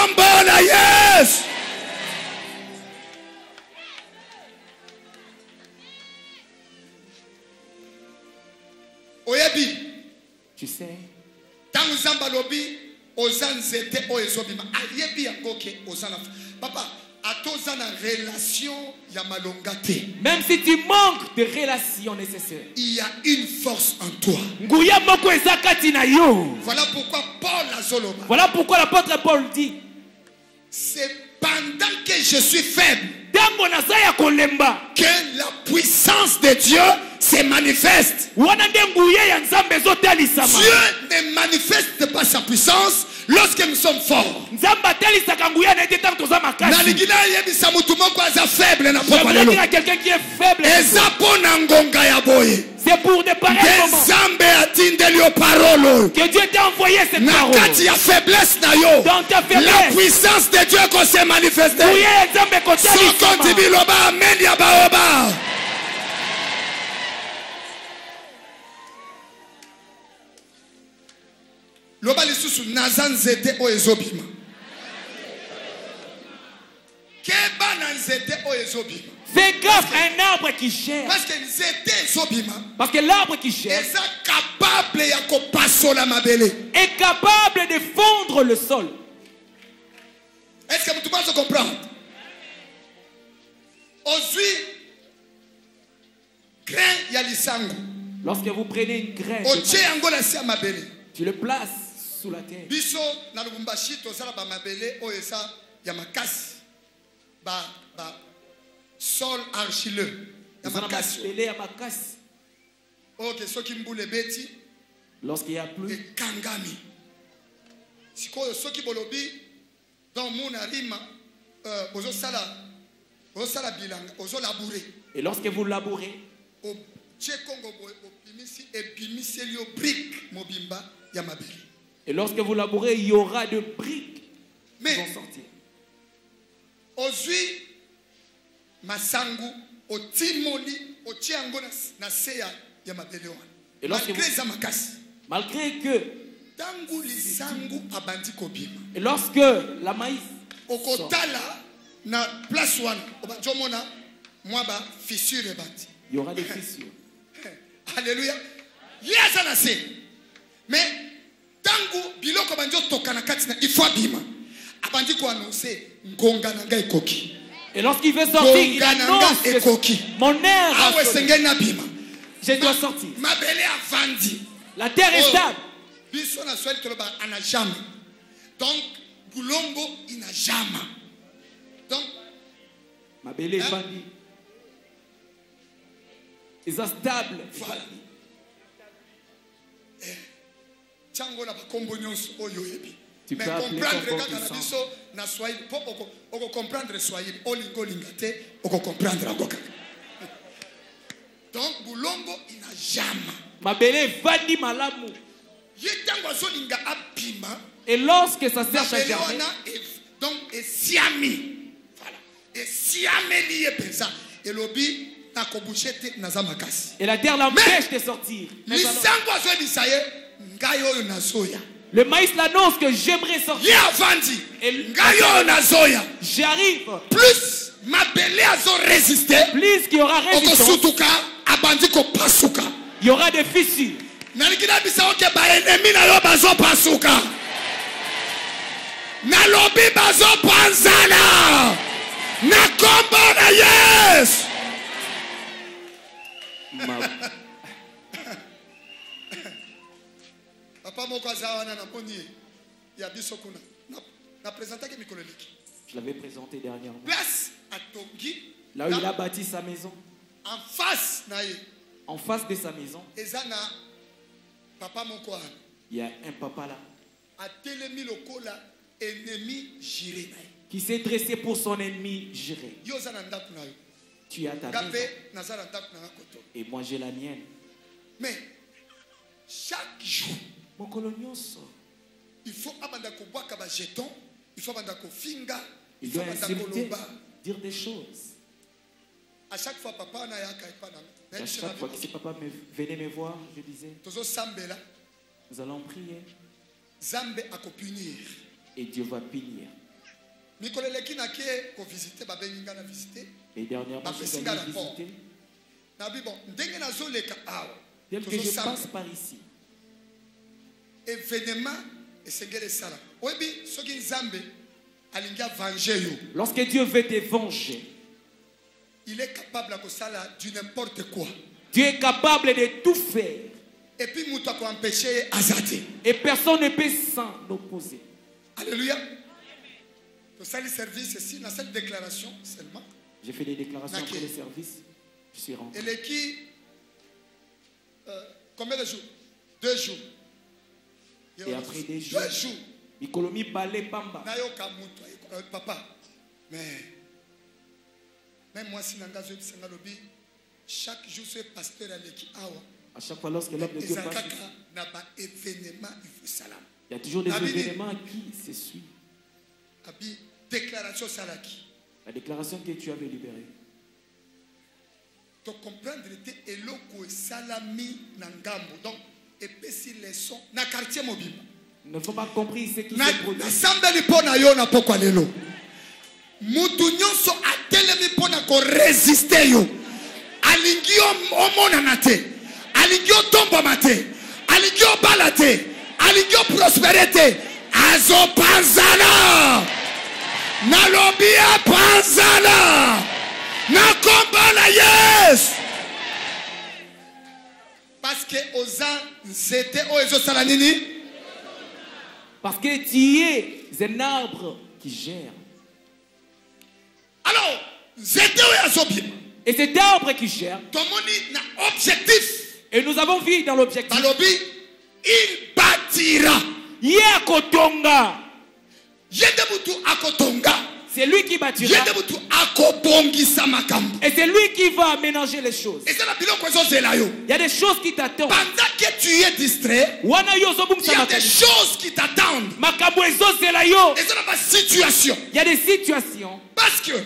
Speaker 2: Tu sais, même si tu manques de relations nécessaires,
Speaker 1: il y a une force en toi.
Speaker 2: Voilà
Speaker 1: pourquoi Paul
Speaker 2: Voilà pourquoi l'apôtre Paul dit,
Speaker 1: c'est pendant que je suis faible
Speaker 2: que
Speaker 1: la puissance de Dieu se manifeste. Dieu ne manifeste pas sa puissance lorsque nous sommes forts.
Speaker 2: J'aimerais quelqu'un qui est faible. C'est pour des pareils moments que Dieu t'a envoyé cette parole. Dans ta faiblesse,
Speaker 1: la puissance de Dieu qu'on s'est manifestée. Loba lisusu nazanzete o ezobima. Keba nanzete o ezobima.
Speaker 2: Fais gaffe à un arbre qui gère.
Speaker 1: Parce que nzete ezobima.
Speaker 2: Parce que l'arbre qui gère
Speaker 1: est capable ya kopasola mabele.
Speaker 2: Est capable de fondre le sol.
Speaker 1: Est-ce que vous pouvez comprendre? Ozui grain ya lisangu.
Speaker 2: Lorsque vous prenez une graine,
Speaker 1: otie angola si mabele.
Speaker 2: Tu le places sous la terre.
Speaker 1: Biso na Lubumbashi tozala ba mabele o esa ya makasi. Ba ba sol argileux. Ya makasi.
Speaker 2: Mabele ya makasi.
Speaker 1: OK, soki mbule beti.
Speaker 2: Lorsqu'il y a plu.
Speaker 1: Et kangami. Sikoyo soki bolobi dans mon arima euh ozo sala ozo sala bilanga ozo labourer.
Speaker 2: Et lorsque vous labourez,
Speaker 1: au Tché Congo opimisi et bimisi lio brique mobimba.
Speaker 2: Et lorsque vous labourez, il y aura de briques
Speaker 1: mais,
Speaker 2: qui vont sortir.
Speaker 1: Ozui masangu otimoli otiango na seya ya mabele wana.
Speaker 2: Et lorsque
Speaker 1: malgré
Speaker 2: vous,
Speaker 1: makasi,
Speaker 2: malgré que
Speaker 1: tangu lisangu abandi kobima.
Speaker 2: Et lorsque la maïs
Speaker 1: okotala na place wana obajomona moi ba fissure ebati.
Speaker 2: Il y aura des fissures.
Speaker 1: Alléluia. Yaza na se. Mais tangu biloko banjo tokana katina il faut abima. Abandi ko annoncer ngonga na ngai koki.
Speaker 2: Et lorsqu'il veut sortir, il annonce que mon air
Speaker 1: ah ouais,
Speaker 2: je dois sortir.
Speaker 1: La
Speaker 2: terre est stable.
Speaker 1: Donc, Boulombo, il n'a jamais. Donc,
Speaker 2: ma belle est bandit. Ils sont stables.
Speaker 1: Voilà. Tchango na bakombo nyonso oyo yebi. Mais comprendre kaka na biso na Swahili po oko comprendre Swahili olingo lingate oko comprendre angoka. Donc Boulombo il n'a jamais.
Speaker 2: Mabele vandi malamu.
Speaker 1: Yetango zolinga abima.
Speaker 2: Et lorsque ça cherche à germer.
Speaker 1: Donc et siami. Voilà. Et siami lié pensa et lobi na kobuchete na zamakasi.
Speaker 2: Et la terre l'empêche de sortir.
Speaker 1: Lisango zo bisaye ngayo yo na soya.
Speaker 2: Le maïs l'annonce que j'aimerais sortir. J'arrive.
Speaker 1: Plus ma belle a résisté.
Speaker 2: Plus qu'il y aura résistance. Il y aura des fissures.
Speaker 1: Papa moko azawana na poni ya biso kuna na présenter ke mikoleleki.
Speaker 2: Je l'avais présenté dernièrement.
Speaker 1: Place atongi
Speaker 2: là où il a bâti sa maison.
Speaker 1: En face na ye.
Speaker 2: En face de sa maison.
Speaker 1: Ezana papa moko a.
Speaker 2: Il y a un papa là.
Speaker 1: Atelemi lokola ennemi juré na ye.
Speaker 2: Qui s'est dressé pour son ennemi juré.
Speaker 1: Yo zana ndaku na yo.
Speaker 2: Tu as ta maison.
Speaker 1: Gabe nazara ndaku na koto.
Speaker 2: Et moi j'ai la mienne.
Speaker 1: Mais chaque jour il faut abanda ko boaka ba jeton, il faut abanda ko finga,
Speaker 2: il faut abanda ko loba, dire des choses.
Speaker 1: À chaque fois papa na yaka epana.
Speaker 2: À chaque fois que si papa me venait me voir, je disais
Speaker 1: tozo sambela.
Speaker 2: Nous allons prier.
Speaker 1: Zambe ako punir.
Speaker 2: Et Dieu va punir.
Speaker 1: Mikoleleki na ke ko visiter ba benga na visiter.
Speaker 2: Et dernièrement je suis allé visiter.
Speaker 1: Na bi bon, ndenge na zo leka awa.
Speaker 2: Dès que je passe par ici.
Speaker 1: Événement et c'est ça. Oui, ce qui Nzambe alinga venger yo.
Speaker 2: Lorsque Dieu veut te venger,
Speaker 1: il est capable de faire du n'importe quoi.
Speaker 2: Dieu est capable de tout faire.
Speaker 1: Et puis muto ko empêcher azati.
Speaker 2: Et personne ne peut s'en opposer.
Speaker 1: Alléluia. Pour ça le service ici dans cette déclaration seulement.
Speaker 2: J'ai fait des déclarations après le service. Je suis rentré.
Speaker 1: Et les qui euh, combien de jours? Deux jours.
Speaker 2: Et après des jours, Mikolomi balé pamba.
Speaker 1: Papa, mais même moi si nangazo bisangalobi chaque jour ce pasteur aleki awa.
Speaker 2: À chaque fois lorsque l'homme de Dieu passe, il y a toujours des événements qui se suivent.
Speaker 1: Déclaration salaki.
Speaker 2: La déclaration que tu avais libérée.
Speaker 1: Tu comprendre te eloko salami nangambo donc. Et puis si les sons na quartier mobile.
Speaker 2: Ne faut pas compris ce qui s'est produit.
Speaker 1: Na sambeli pona yo na pokwa lelo. Mutu nyonso atelemi pona ko résister yo. Alingio omona nate. Alingio tombo mate. Alingio balate. Alingio prospérité. Azo panzala. Na lobia panzala. Na kombala yes. Parce que c'était
Speaker 2: parce que tu es un arbre qui gère.
Speaker 1: Alors,
Speaker 2: et cet arbre qui gère.
Speaker 1: Objectif.
Speaker 2: Et nous avons vu dans l'objectif.
Speaker 1: Il bâtira.
Speaker 2: Yakotonga.
Speaker 1: Akotonga.
Speaker 2: C'est lui qui bâtira. Et c'est lui qui va aménager les choses. Il y a des choses qui t'attendent.
Speaker 1: Pendant que tu es distrait, il y a des choses qui t'attendent.
Speaker 2: Il y a des situations.
Speaker 1: Parce que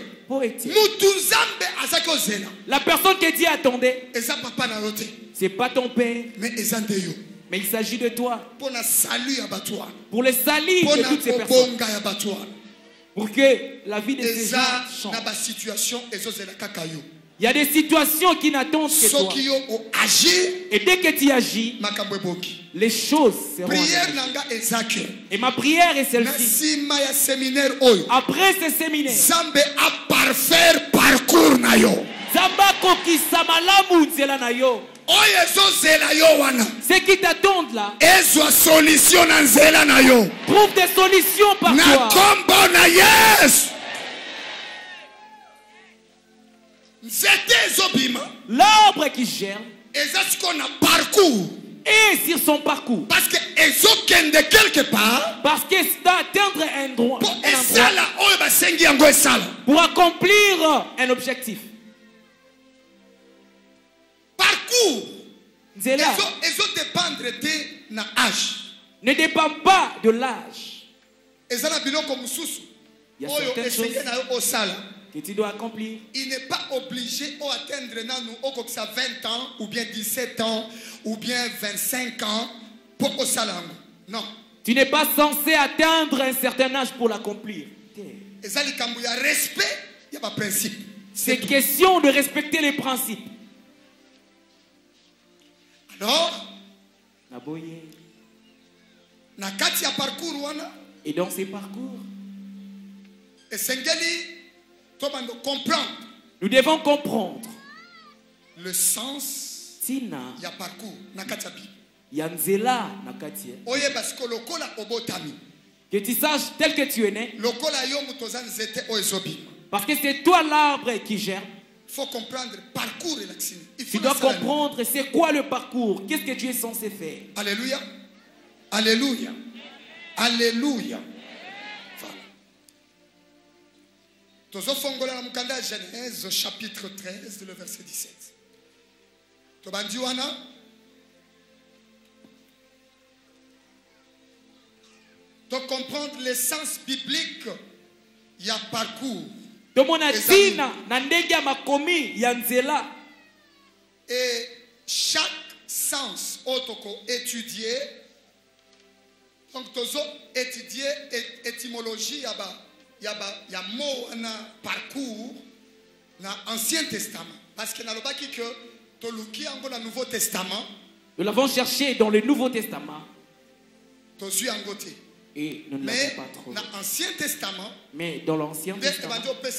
Speaker 2: la personne que Dieu attendait, c'est pas ton père, mais il s'agit de toi. Pour le salut de toutes ces personnes. Pour que la vie de ces gens change. Il Il y a des situations qui n'attendent que toi. Et dès que tu agis, les choses seront réalisées. Et ma prière est celle-ci. Après ce séminaire, ceux qui t'attendent là, trouve des solutions par toi. L'arbre qui germe est sur son parcours.
Speaker 1: Parce que de quelque part.
Speaker 2: Parce qu'il doit atteindre un endroit. Pour accomplir un objectif.
Speaker 1: Parcours.
Speaker 2: Ne dépend pas de l'âge. Il y a certaines choses que tu dois accomplir.
Speaker 1: Il n'est pas obligé d'atteindre vingt ans, ou bien dix-sept ans, ou bien vingt-cinq ans pour au salam. Non.
Speaker 2: Tu n'es pas censé atteindre un certain âge pour l'accomplir. C'est question de respecter les principes.
Speaker 1: Alors,
Speaker 2: et dans ces parcours, nous devons comprendre
Speaker 1: le sens
Speaker 2: tina
Speaker 1: ya parcours
Speaker 2: ya nzela na katia. Que tu saches tel que tu es né. Parce que c'est toi l'arbre qui germe.
Speaker 1: Il faut comprendre le parcours et l'action.
Speaker 2: Tu dois comprendre c'est quoi le parcours. Qu'est-ce que tu es censé faire.
Speaker 1: Alléluia. Alléluia. Alléluia. Tozofongola na mukanda Genèse chapitre treize le verset dix-sept. Tobandi wana to comprendre l'essence biblique il y a parcours.
Speaker 2: Tomonatina na ndenge makomi ya nzela.
Speaker 1: Et chaque sens otoko étudier. Donc tozo étudier étymologie yaba il y a mot un parcours dans l'Ancien Testament. Parce que dans le Nouveau Testament,
Speaker 2: nous l'avons cherché dans le Nouveau Testament.
Speaker 1: Et nous ne l'avons pas trouvé. Dans l'Ancien Testament,
Speaker 2: mais dans l'Ancien Testament,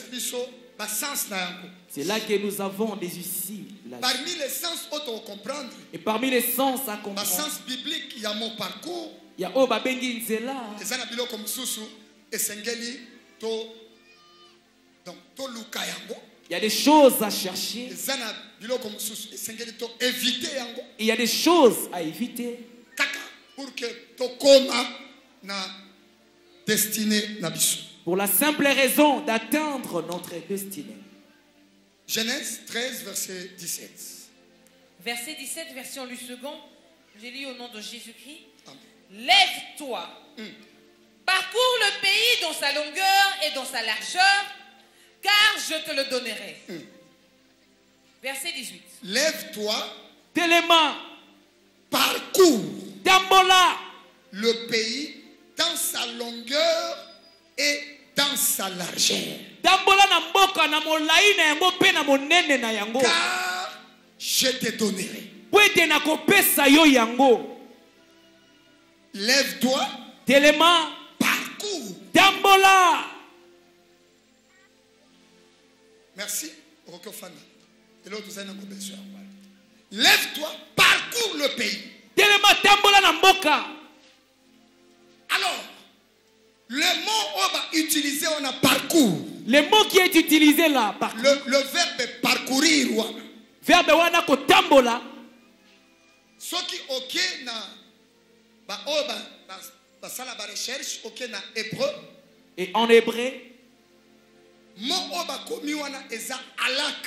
Speaker 2: c'est là que nous avons des issues.
Speaker 1: Parmi les sens auto comprendre.
Speaker 2: Et parmi les sens à comprendre.
Speaker 1: Le sens biblique, il y a mon parcours.
Speaker 2: Il y a Oba Bengi Nzela.
Speaker 1: Et ça n'a pas comme Soussou et Sengeli. Donc,
Speaker 2: il y a des choses à chercher. Il y a des choses à éviter.
Speaker 1: Pour que tu coma na destinée na biso.
Speaker 2: Pour la simple raison d'atteindre notre destinée.
Speaker 1: Genèse treize, verset dix-sept.
Speaker 3: Verset dix-sept, version du second. J'ai lu au nom de Jésus-Christ. Lève-toi. Mm. Parcours le pays dans sa longueur et dans sa largeur, car je te le donnerai. Mm. Verset dix-huit.
Speaker 1: Lève-toi.
Speaker 2: Téléma.
Speaker 1: Parcours.
Speaker 2: Dambola.
Speaker 1: Le pays dans sa longueur et dans sa largeur.
Speaker 2: Dambola na mboka na molayi na yango pe na monene na yango.
Speaker 1: Car je te donnerai.
Speaker 2: Pwete na kopesa yo yango.
Speaker 1: Lève-toi.
Speaker 2: Téléma.
Speaker 1: Parcours.
Speaker 2: Dambola.
Speaker 1: Merci. Lève-toi, parcours le pays.
Speaker 2: Téléma dambola na mboka.
Speaker 1: Alors, le mot on va utiliser on a parcours.
Speaker 2: Le mot qui est utilisé là, parcours.
Speaker 1: Le, le verbe parcourir.
Speaker 2: Verbe wana ko tambola.
Speaker 1: Ce qui ok na ba o ba ba sala ba recherche ok na hébreu.
Speaker 2: Et en hébreu,
Speaker 1: mot o ba komi wana eza alak.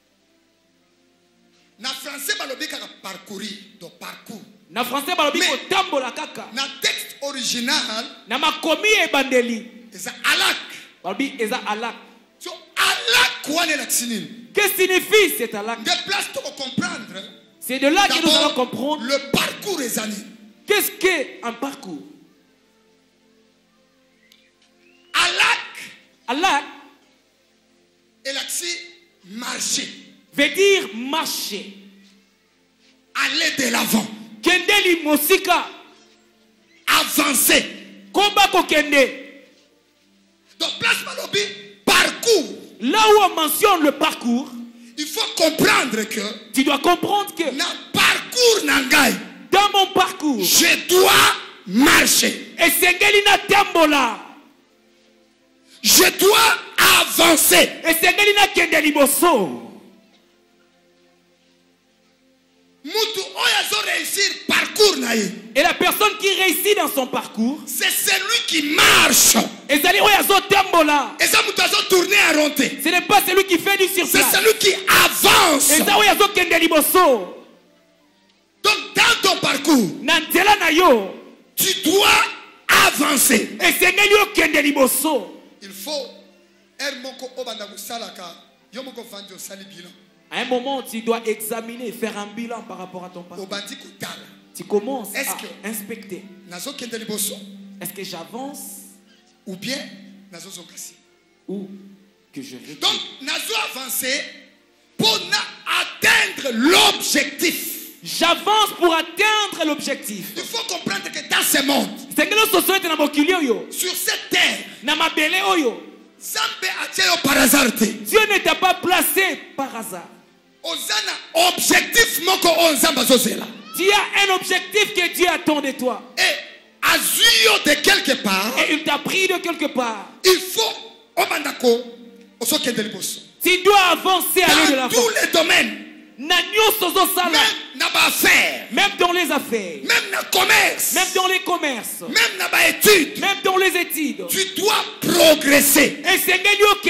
Speaker 1: Na français ba lobika parcourir, donc parcours.
Speaker 2: Na français ba lobika tambola kaka.
Speaker 1: Na texte original
Speaker 2: na makomi e bandeli.
Speaker 1: Eza alak.
Speaker 2: Ba lobi eza alak.
Speaker 1: So alak wana la tsinini.
Speaker 2: Qu'est-ce que signifie cet alak?
Speaker 1: De place pour comprendre.
Speaker 2: C'est de là que nous allons comprendre
Speaker 1: le parcours des années.
Speaker 2: Qu'est-ce qu'un parcours?
Speaker 1: Alak.
Speaker 2: Alak.
Speaker 1: Et l'axi marcher.
Speaker 2: veut dire marcher.
Speaker 1: Aller de l'avant.
Speaker 2: Kendeli mosika.
Speaker 1: Avancer.
Speaker 2: Komba ko kende.
Speaker 1: Donc place malobi parcours.
Speaker 2: Là où on mentionne le parcours,
Speaker 1: il faut comprendre que
Speaker 2: tu dois comprendre que
Speaker 1: na parcours nangai,
Speaker 2: dans mon parcours,
Speaker 1: je dois marcher.
Speaker 2: Et sengeli na tambola.
Speaker 1: Je dois avancer.
Speaker 2: Et sengeli na kende liboso. Et la personne qui réussit dans son parcours,
Speaker 1: c'est celui qui marche.
Speaker 2: Et ce n'est pas celui qui fait du surplace.
Speaker 1: C'est celui qui avance. Donc dans ton parcours, tu dois avancer. Il faut
Speaker 2: à un moment, tu dois examiner, faire un bilan par rapport à ton parcours. Tu commences à inspecter. Est-ce que j'avance
Speaker 1: ou bien
Speaker 2: ou que je recule?
Speaker 1: Donc, nous avancer pour atteindre l'objectif.
Speaker 2: J'avance pour atteindre l'objectif.
Speaker 1: Il faut comprendre que dans ce monde,
Speaker 2: sur
Speaker 1: cette terre,
Speaker 2: Dieu ne t'a pas placé par hasard.
Speaker 1: Objectif
Speaker 2: tu as un objectif que Dieu attend de toi.
Speaker 1: Et de quelque part,
Speaker 2: et il t'a pris de quelque part.
Speaker 1: Il faut
Speaker 2: tu dois avancer à
Speaker 1: dans
Speaker 2: de la
Speaker 1: tous les domaines.
Speaker 2: Même dans
Speaker 1: affaires,
Speaker 2: même dans les affaires,
Speaker 1: même dans le commerce,
Speaker 2: même dans les commerces,
Speaker 1: même dans les études,
Speaker 2: même dans les études,
Speaker 1: tu dois progresser.
Speaker 2: Et c'est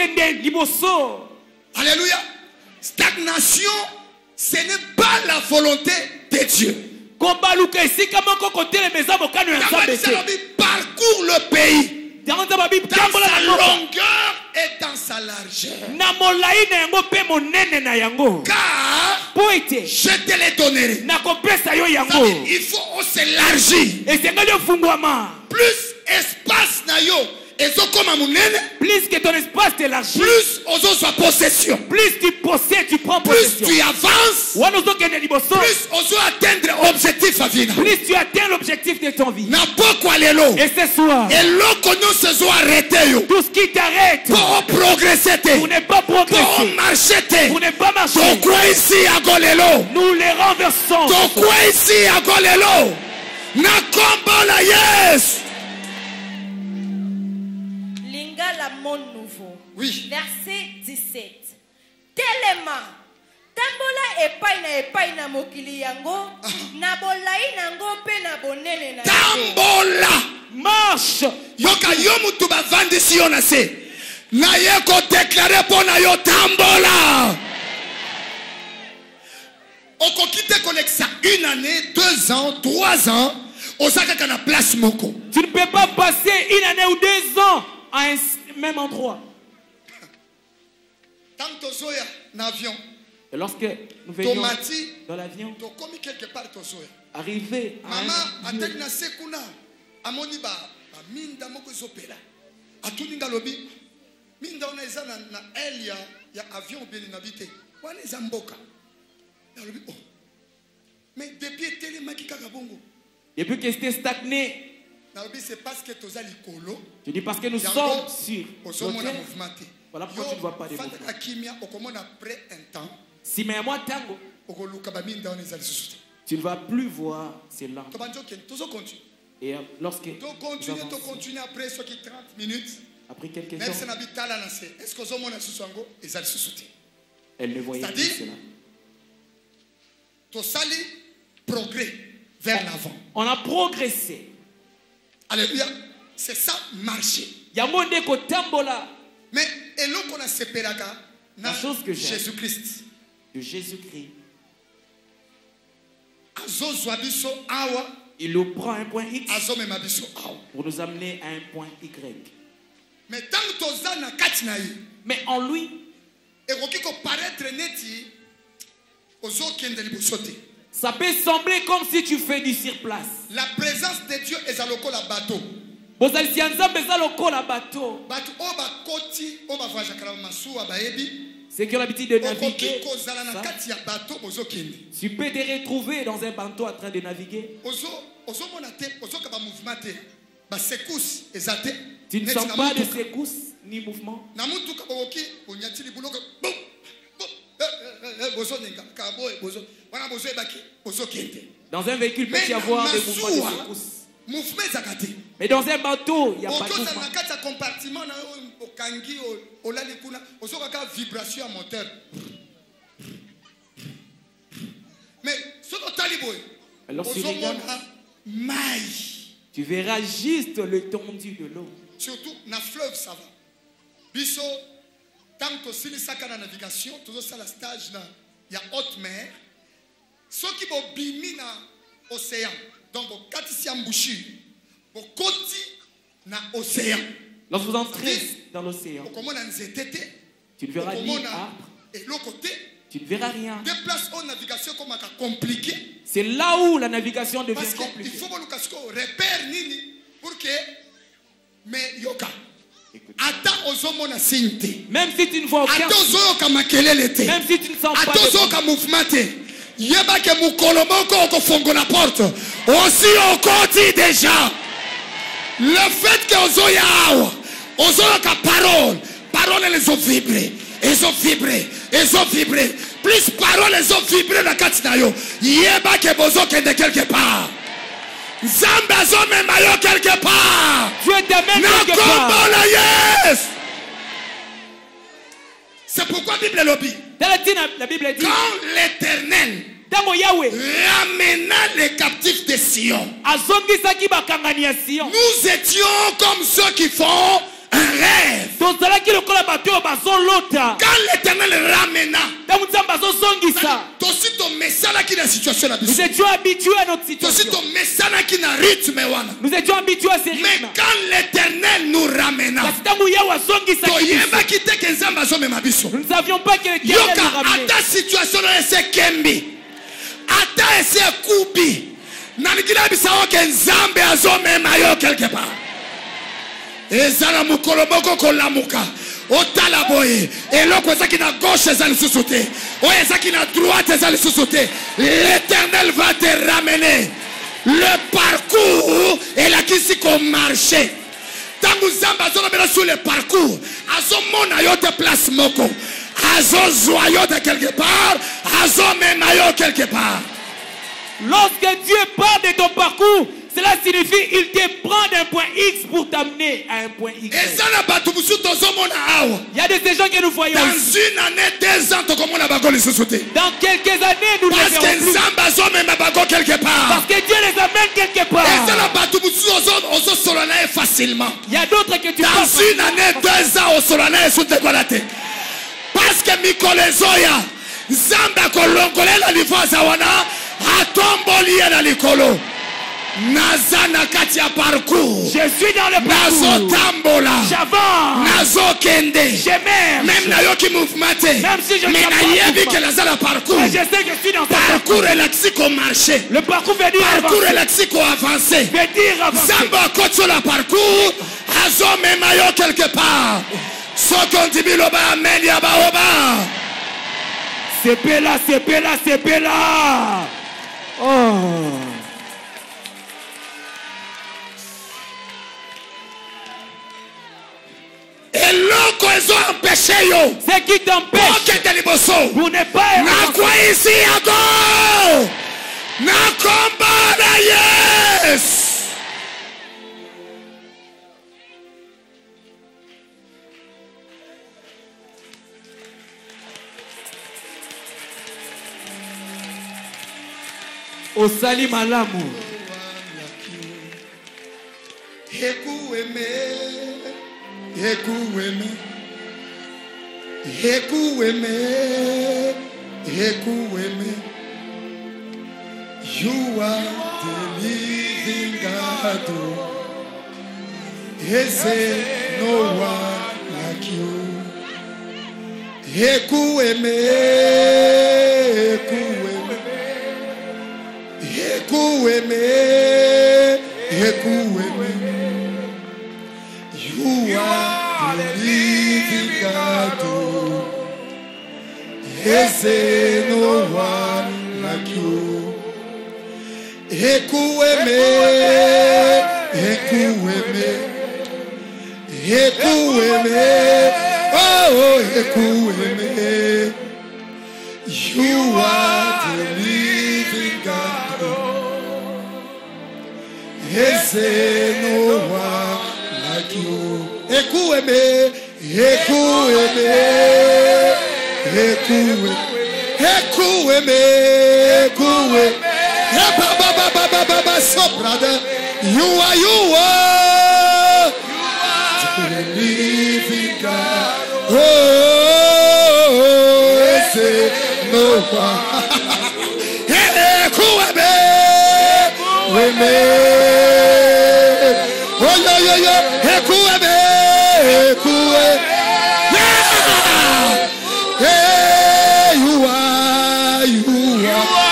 Speaker 1: Alléluia. Stagnation, ce n'est pas la volonté de Dieu.
Speaker 2: Parcours
Speaker 1: le pays
Speaker 2: dans sa
Speaker 1: longueur et dans sa largeur. Car je te les donnerai. Il faut s'élargir. Plus espace na yo,
Speaker 2: plus que ton espace t'élargit,
Speaker 1: plus ozo soit possession.
Speaker 2: Plus tu possèdes, tu prends possession.
Speaker 1: Plus tu avances, plus ozo atteindre l'objectif à vie.
Speaker 2: Plus tu atteins l'objectif de ton vie.
Speaker 1: Et
Speaker 2: ce soir,
Speaker 1: et
Speaker 2: tout ce qui t'arrête
Speaker 1: pour progresser,
Speaker 2: pour ne pas progresser,
Speaker 1: pour marcher,
Speaker 2: pour ne pas marcher,
Speaker 1: nous
Speaker 2: les renversons.
Speaker 1: Yes.
Speaker 4: La monde nouveau.
Speaker 1: Oui.
Speaker 4: Verset dix-sept. Tellement. Tambola epai na epai na mokili yango. Na bolai nango pe na bonene na.
Speaker 1: Tambola.
Speaker 2: Marche.
Speaker 1: Yoka yomu tuba vandi si on a se. Na yeko déclarer pour na yo tambola. Oko kite konexa une année, deux ans, trois ans. Osaka kana place moko.
Speaker 2: Tu ne peux pas passer une année ou deux ans à un même endroit. Et lorsque nous venions dans l'avion, arrivé à un lieu,
Speaker 1: mais depuis Télémakikagabongo,
Speaker 2: depuis que c'était stagné,
Speaker 1: c'est parce que tu as l'icolo.
Speaker 2: Je dis parce que nous sommes sur l'hôtel. Voilà pourquoi tu ne vois pas de mouvement.
Speaker 1: Après un temps,
Speaker 2: si mais moi tango, tu ne vas plus voir ces lampes. Et lorsque
Speaker 1: tu continues après trente minutes,
Speaker 2: après quelques temps, elle ne voyait plus cela.
Speaker 1: Tu as progrès vers l'avant.
Speaker 2: On a progressé.
Speaker 1: Alléluia. C'est ça, marcher. Mais et l'on qu'on a séparé
Speaker 2: la chose que j'aime
Speaker 1: Jésus-Christ.
Speaker 2: De Jésus-Christ.
Speaker 1: Il
Speaker 2: nous prend un point X
Speaker 1: pour
Speaker 2: nous amener à un point Y.
Speaker 1: Mais tant que
Speaker 2: mais en lui, ça peut sembler comme si tu fais du surplace.
Speaker 1: La présence de Dieu est à l'ocole à bateau.
Speaker 2: Ceux qui ont l'habitude de naviguer, ça, tu peux te retrouver dans un bateau en train de naviguer. Tu ne sens pas de secousses ni mouvement. Dans un véhicule, il peut y avoir des mouvements de secousses. Mais dans un bateau, il n'y a pas de mouvement. Alors tu regardes, tu verras juste l'étendue de l'eau.
Speaker 1: Surtout dans le fleuve, ça va. Biso, tant que si les sacs à navigation, tout ça, la stage, il y a haute mer. Ceux qui vont bimi dans l'océan, donc quand ils sont embouchés, pour côté dans l'océan.
Speaker 2: Lorsque vous entrez dans l'océan, tu ne verras ni arbre,
Speaker 1: et l'autre côté,
Speaker 2: tu ne verras rien.
Speaker 1: Des places où la navigation commence à compliquer.
Speaker 2: C'est là où la navigation devient
Speaker 1: parce
Speaker 2: compliquée.
Speaker 1: Il faut que nous repère nini pour que mais yoka. Attends aux hommes na sinte.
Speaker 2: Même si tu ne vois aucun.
Speaker 1: Attends aux hommes comme makelele te.
Speaker 2: Même si tu ne sens pas.
Speaker 1: Attends aux hommes comme mouvement te. Yeba ke mukolomoko ko fongo la porte. Aussi au côté déjà. Le fait que aux hommes yawa, aux hommes ka parole, parole les ont vibré, ils ont vibré, ils ont vibré. Plus parole les ont vibré la katinayo. Yeba ke bozo ke de quelque part. Zambazo memayo quelque part.
Speaker 2: Dieu t'amène quelque part.
Speaker 1: Yes. C'est pourquoi la Bible lobby.
Speaker 2: La Bible dit.
Speaker 1: Quand l'Éternel ramena les captifs de Sion, nous étions comme ceux qui font un rêve. Quand l'Éternel ramena,
Speaker 2: nous étions habitués à notre situation.
Speaker 1: Nous étions habitués à ces rythmes. Mais quand l'Éternel nous ramena,
Speaker 2: nous ne savions pas que l'Éternel nous ramenait.
Speaker 1: Ta situation est kembi. Ata ese kubi. Nanikila bisao ke nzambe azomema yo quelque part. Ezala mukoloboko kolamuka. Otala boye. Eloko ezaki na gauche ezali susuté. O ezaki na droite ezali susuté. L'Éternel va te ramener. Le parcours est là qui s'y comme marché. Tangu zamba azomena sur le parcours. Azomona yo te place moko. Azo joyau de quelque part, azo memayo quelque part.
Speaker 2: Lorsque Dieu parle de ton parcours, cela signifie qu'il te prend d'un point X pour t'amener à un point Y. Il y a des gens que nous voyons.
Speaker 1: Dans ici. Une année, deux ans,
Speaker 2: dans quelques années, nous les verrons plus. Parce que Dieu les amène quelque part.
Speaker 1: Facilement.
Speaker 2: Il y a d'autres que tu
Speaker 1: dans
Speaker 2: passes.
Speaker 1: Dans une année, deux ans, au solennel, sous tes qualités. Parce que Mikolezoya, Zamba kolongole la lifaza wana, atomboli la likolo. Nazana katia parcours.
Speaker 2: Je suis dans le parcours.
Speaker 1: Nazo tambola.
Speaker 2: J'avance.
Speaker 1: Nazo kende.
Speaker 2: Je m'aime.
Speaker 1: Même na yoki mouvemate.
Speaker 2: Même si je ne sais pas.
Speaker 1: Mais na yebi que nazala parcours.
Speaker 2: Mais je sais que je suis dans ce
Speaker 1: parcours. Parcours est lexico marché.
Speaker 2: Le parcours veut dire
Speaker 1: parcours est lexico avancé.
Speaker 2: Veut dire avancé.
Speaker 1: Zamba kocho la parcours. Azo memayo quelque part.
Speaker 2: C'est là, c'est là, c'est là. Oh.
Speaker 1: Et l'eau qu'ils ont empêché,
Speaker 2: c'est qui t'empêche pour ne pas
Speaker 1: na quoi ici à go na combat yes.
Speaker 2: Au salim à l'amour.
Speaker 1: Ekueme, ekueme, ekueme, ekueme. You are the living God. Is there no one like you? Ekueme, ekueme. Ekueme, ekueme. You are the living God. Is there no one like you? Ekueme, ekueme, ekueme, oh ekueme. You are the living God. Is there no one like you? Ekueme, ekueme, ekueme, ekueme, ekueme. So, brother, you are, you are, the living God. Oh, say no one. Hey, kueme, kueme. Oh, yo, yo, yo. Hey, kueme, kueme. Yeah. Hey, you are, you are.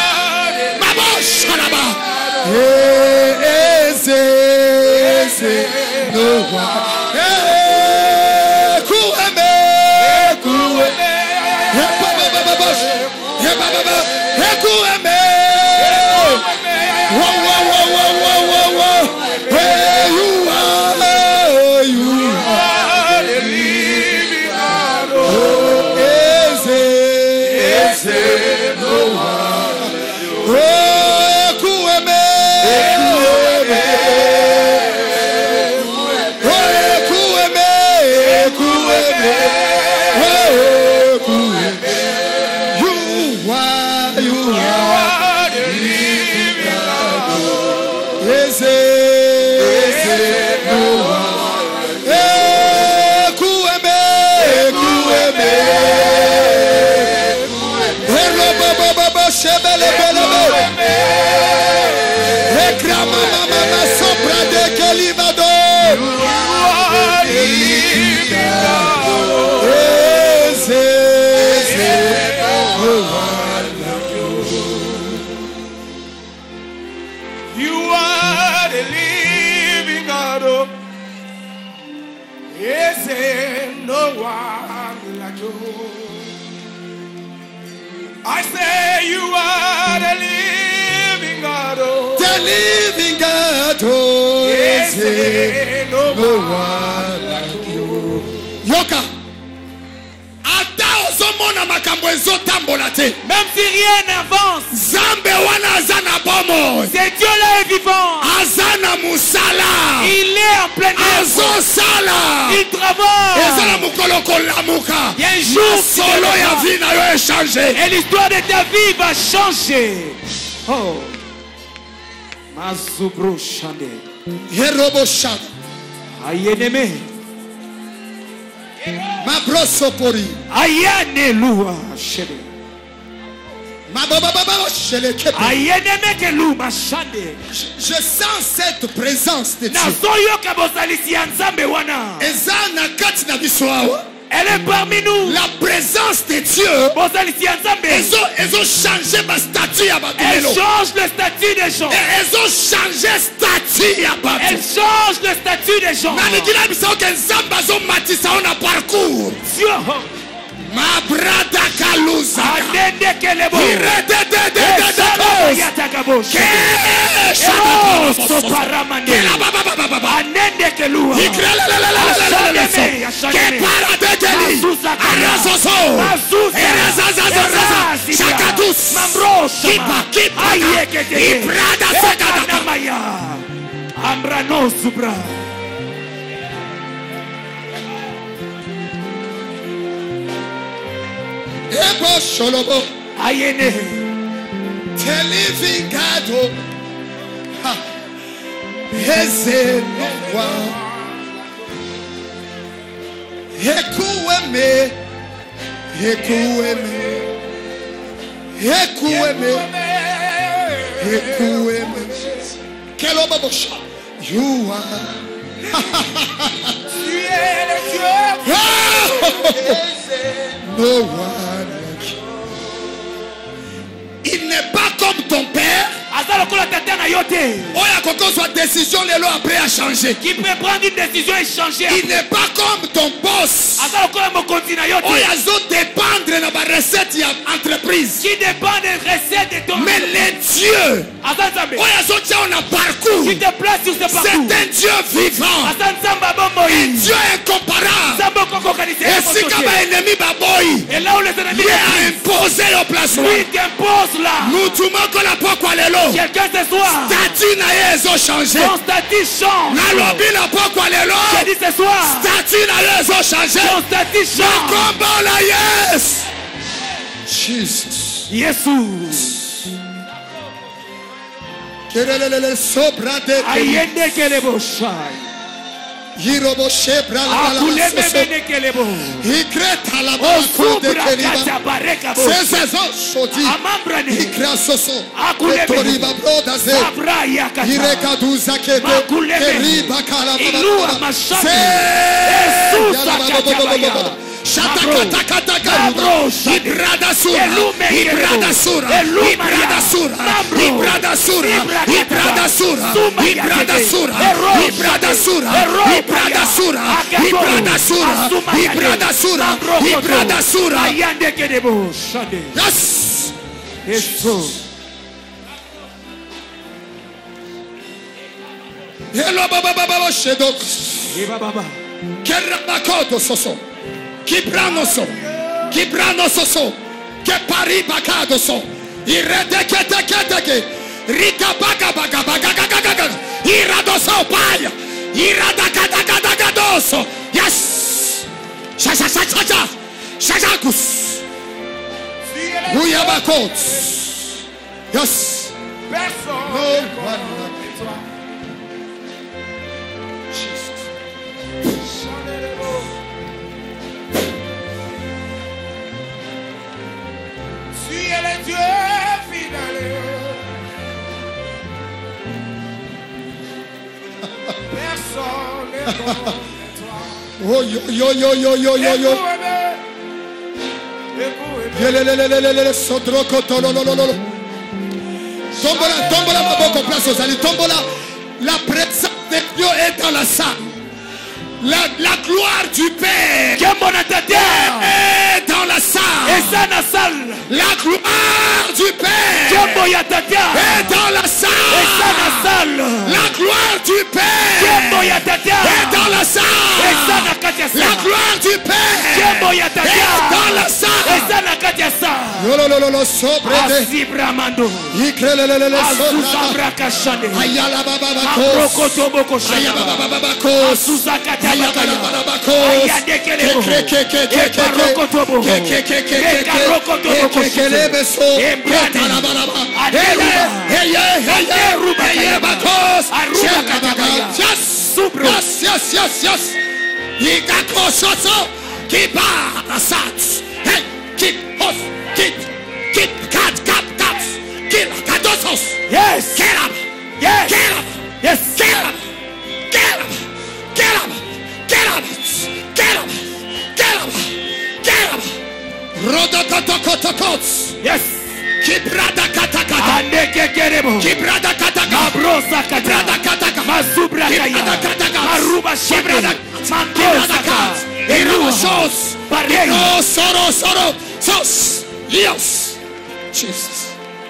Speaker 1: Yes, yes, yes, no one. Hey, kueme, kueme. Hey, baba, baba, baba. Hey, baba, baba. Hey, kueme. Whoa, whoa, whoa, whoa, whoa, whoa. Hey, you are, you are the living God. Oh, yes, yes, yes, no one. Oh.
Speaker 2: I say you are the living God. Oh.
Speaker 1: The living God. Oh, yes, yes, no, no one like you. Yoka.
Speaker 2: Même si rien n'avance, c'est Dieu là est vivant. Il est en plein œuvre. Il travaille. Il y a un jour et l'histoire de ta vie va changer. Oh. Mazubro Shande.
Speaker 1: Herobo Shande.
Speaker 2: Ayeneme.
Speaker 1: Ma brossopori.
Speaker 2: Ayane lua shede.
Speaker 1: Ma baba baba shele kepe.
Speaker 2: Ayeneme ke lua shande.
Speaker 1: Je sens cette présence de Dieu.
Speaker 2: Na soyo kabosalisi anzambe wana.
Speaker 1: Ezana kati na biswawa.
Speaker 2: Elle est parmi nous.
Speaker 1: La présence de Dieu. Elles ont, elles ont changé ma statut à
Speaker 2: Elle change le statut des gens.
Speaker 1: Elles ont changé le statut à
Speaker 2: Elle change le statut des gens.
Speaker 1: Parcours. Ma brada kaluza.
Speaker 2: Anende kelebo. Anende kelua. Ambrano subra.
Speaker 1: Ebo sholobo.
Speaker 2: Ayene.
Speaker 1: The living God. Heze no one. Hekueme. Hekueme. Hekueme. Hekueme. Keloba bosha. You are.
Speaker 2: Tu es le Dieu.
Speaker 1: No one like you. Il n'est pas comme ton père.
Speaker 2: Azalo kola tatana yote.
Speaker 1: Oya décision après à changer.
Speaker 2: Qui peut prendre une décision et changer.
Speaker 1: Il n'est pas comme ton boss. Oyazo dépendre de la recette entreprise.
Speaker 2: Qui dépend des recettes de ton.
Speaker 1: Mais les dieux. Oyazo dia on a parcours.
Speaker 2: Qui te place sur ce parcours.
Speaker 1: C'est un Dieu vivant. Un Dieu incomparable. Et si comme ennemi baboy.
Speaker 2: Et là où les ennemis.
Speaker 1: Il a imposé le placement.
Speaker 2: Lui t'impose là.
Speaker 1: Nous tout le monde la pas quoi les lots.
Speaker 2: Quelqu'un ce soir.
Speaker 1: Statut na yezo changé.
Speaker 2: Son statut change.
Speaker 1: Na lobby la pas quoi les lots.
Speaker 2: J'ai dit ce soir.
Speaker 1: Statut na yezo changé.
Speaker 2: Son statut change.
Speaker 1: Le combat la yes. Jesus.
Speaker 2: Jesus.
Speaker 1: Kelele sobra de.
Speaker 2: Ayende kelebo shai.
Speaker 1: Hirobo shebra la la la soso. Hikreta la bako de keliba. Sesezo shoti. Hikra soso. Toriba broda ze. Hireka duza kete. Keriba kala baba. Se. Shatakatakatakara. Ibrada sura. Ibrada sura. Ibrada sura. Ibrada sura. Ibrada sura. Ibrada sura. Ibrada sura. Ibrada sura. Ibrada sura. Ibrada sura. Ibrada sura. Yes.
Speaker 2: Jesus.
Speaker 1: Hello baba baba shedok.
Speaker 2: Eva baba.
Speaker 1: Kerabakoto soso. Kibrano so. Kibrano soso. Ke pari bakado so. Irede kete kete ke. Rika baga baga baga baga baga. Irado so paya. Irada kada kada kadoso. Yes. Sha sha sha sha sha. Shajakus. Uyabakot. Yes.
Speaker 5: Personne. Tu es le Dieu fidèle. Personne n'est comme toi.
Speaker 1: Oh yo yo yo yo yo yo yo. Yelelelelelele sodroko tololololo. Tombola tombola maboko place aux alliés. Tombola. La présence de Dieu est dans la salle. La, la gloire du Père est dans la salle. La gloire du Père est dans la salle. La gloire du Père est dans la salle. La gloire du Père est dans la salle. Yolololo sobrede. Ikrelelele sobrede. Ayala baba bakos. Ayala baba bakos. Yes, yes, yes, yes. Keep Hey, keep us, keep, keep, cut, cut, cut, kill, cut,
Speaker 2: Yes.
Speaker 1: Get up.
Speaker 2: Yes.
Speaker 1: Get up.
Speaker 2: Yes.
Speaker 1: Get up. Get up. Get up. Get up. Get up. Get up. Get up. Rodokotokotokots.
Speaker 2: Yes.
Speaker 1: Kibrada katakata.
Speaker 2: Andeke kerebo.
Speaker 1: Kibrada kataka.
Speaker 2: Mabrosa kata.
Speaker 1: Kibrada kataka.
Speaker 2: Mazubra kaya.
Speaker 1: Kibrada kataka.
Speaker 2: Maruba
Speaker 1: Kibrada.
Speaker 2: Mandosa kata.
Speaker 1: Eruwa sos.
Speaker 2: Parei.
Speaker 1: No soro soro. Sos. Yes. Jesus.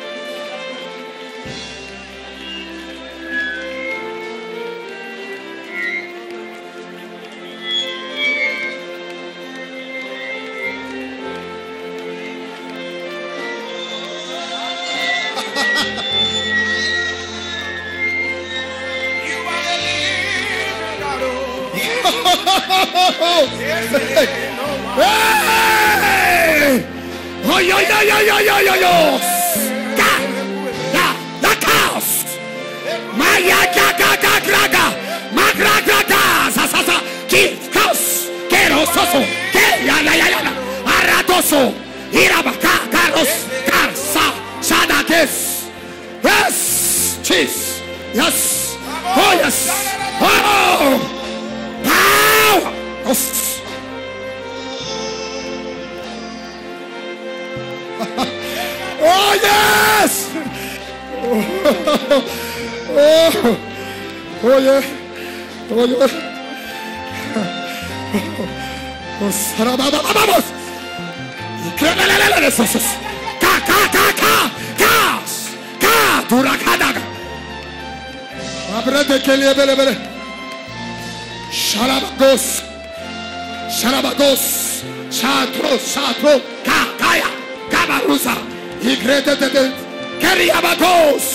Speaker 1: Hey! Oh, yo, yo, yo, yo, yo, yo, yo! Ka! La! La chaos! Maya, ga, ga, ga, ga, ga! Ma, gra, gra, ga! Sa, sa, sa! Ki! Chaos! Kero, soso! Ke! Ya, ya, ya, ya! Aradoso! Iraba, ka, karos! Kar, sa! Sadakes! Yes! Cheese! Yes! Oh, yes! Oh! Power! Oh! Oh yes! Oh, oh. Oh yeah. Oh yeah. Oh sarababababos. Ka ka ka ka ka ka durakadaga. Abrade kelie bele bele. Shalabagos. Shalabagos. Shatro shatro ka kaya kabarusa. Igrede de de keriabagos.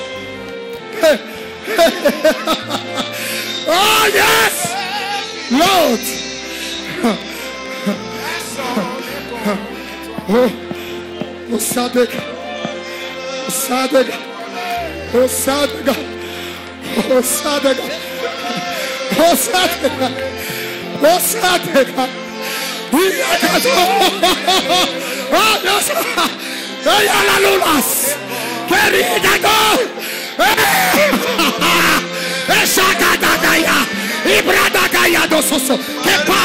Speaker 1: Oh yes, Lord. Oh, oh Sadek, oh Sadek, oh Sadek, oh Sadek, oh Sadek, oh Sadek. Oh yes, oh yala lulas, querida go. Eshakadagaya, Ibradagaya dososo, Kepa.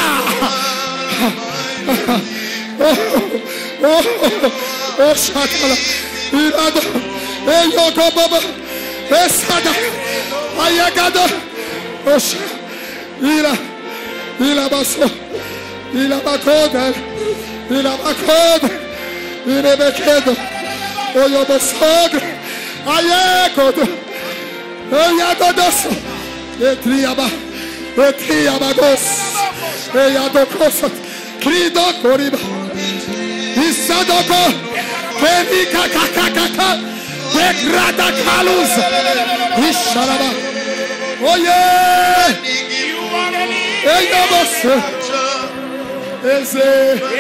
Speaker 1: Oh, oh, Shakala, Irada, Eyoko Baba, Esada, Ayagada, Osha, Ila, Ila Baso, Ila Bakoda, Ila Bakoda, Ila Bekedo, Oyobosog, Ayakodo, Ayagodos, Etriaba, Etriabagos, Eyadokos, Krido Koriba. Isadoko, Kenika Kakaka, Begrada Kalus, Isharaba. Oh yeah, Eyabos, Eze,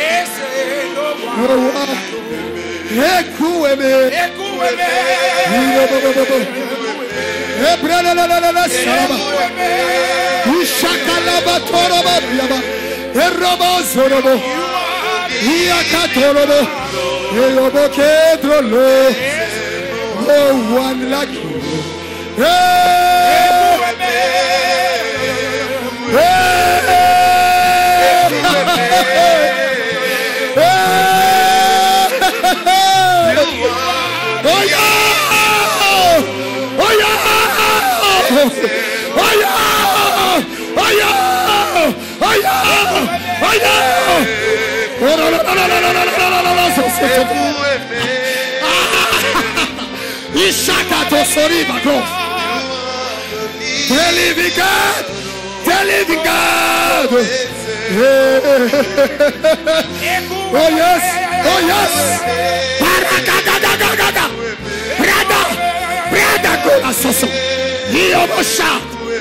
Speaker 1: Noa, Ekueme, Ekueme, Ebrana la la la la Sharaba, Ishakalaba Toraba, Eraba Zorobo. Iakatolo, Eyobokedrolo, no one like you. Hey, oh yeah, oh yeah, oh yeah, oh yeah, oh yeah, oh yeah. Oh no no no no no no no no no no no! Ishaka to soriba go. The living God, the living God. Oh yes, oh yes. Parakadadadada. Brada, brada go asoso. Yobosha.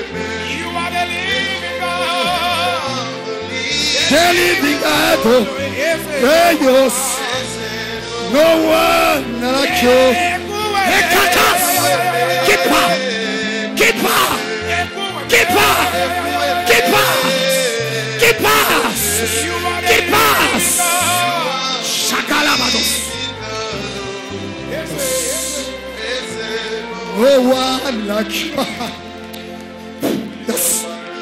Speaker 1: The living God. Ellos, no one like you. Ekatas, keep up, keep up, keep up, keep up, keep us, keep us. Shakalabados. No one like you. Yes.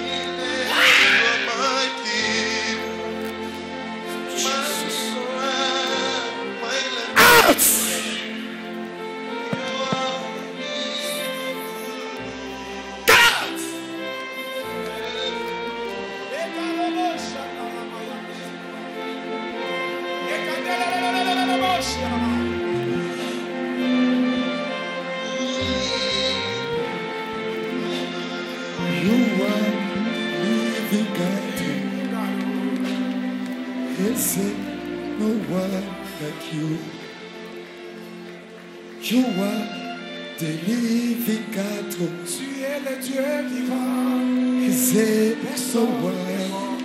Speaker 1: You are the living God. Tu es le Dieu vivant. Is it so well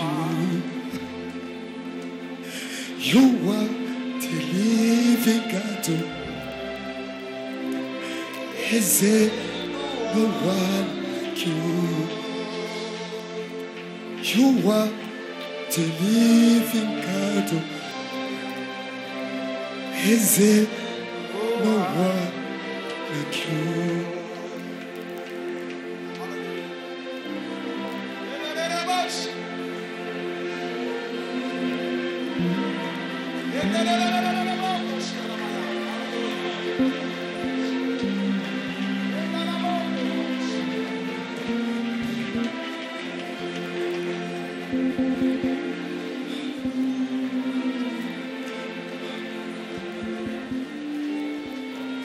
Speaker 1: you? You are the living God. Is it no one like you? You are the living God. Is it no one like you?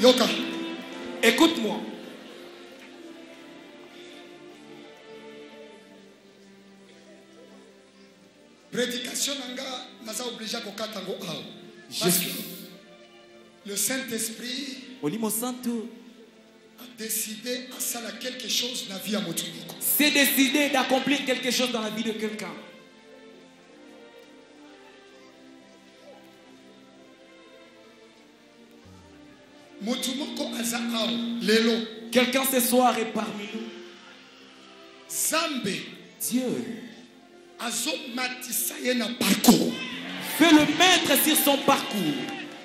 Speaker 1: Yoka.
Speaker 2: Écoute-moi.
Speaker 1: Prédication nanga naza obligé ko katango ao. Parce que le Saint-Esprit a décidé à ça quelque chose dans la vie à moto.
Speaker 2: C'est décidé d'accomplir quelque chose dans la vie de quelqu'un.
Speaker 1: Quelqu'un
Speaker 2: ce soir est parmi nous.
Speaker 1: Zambé.
Speaker 2: Dieu.
Speaker 1: Parcours.
Speaker 2: Fais le maître sur son parcours.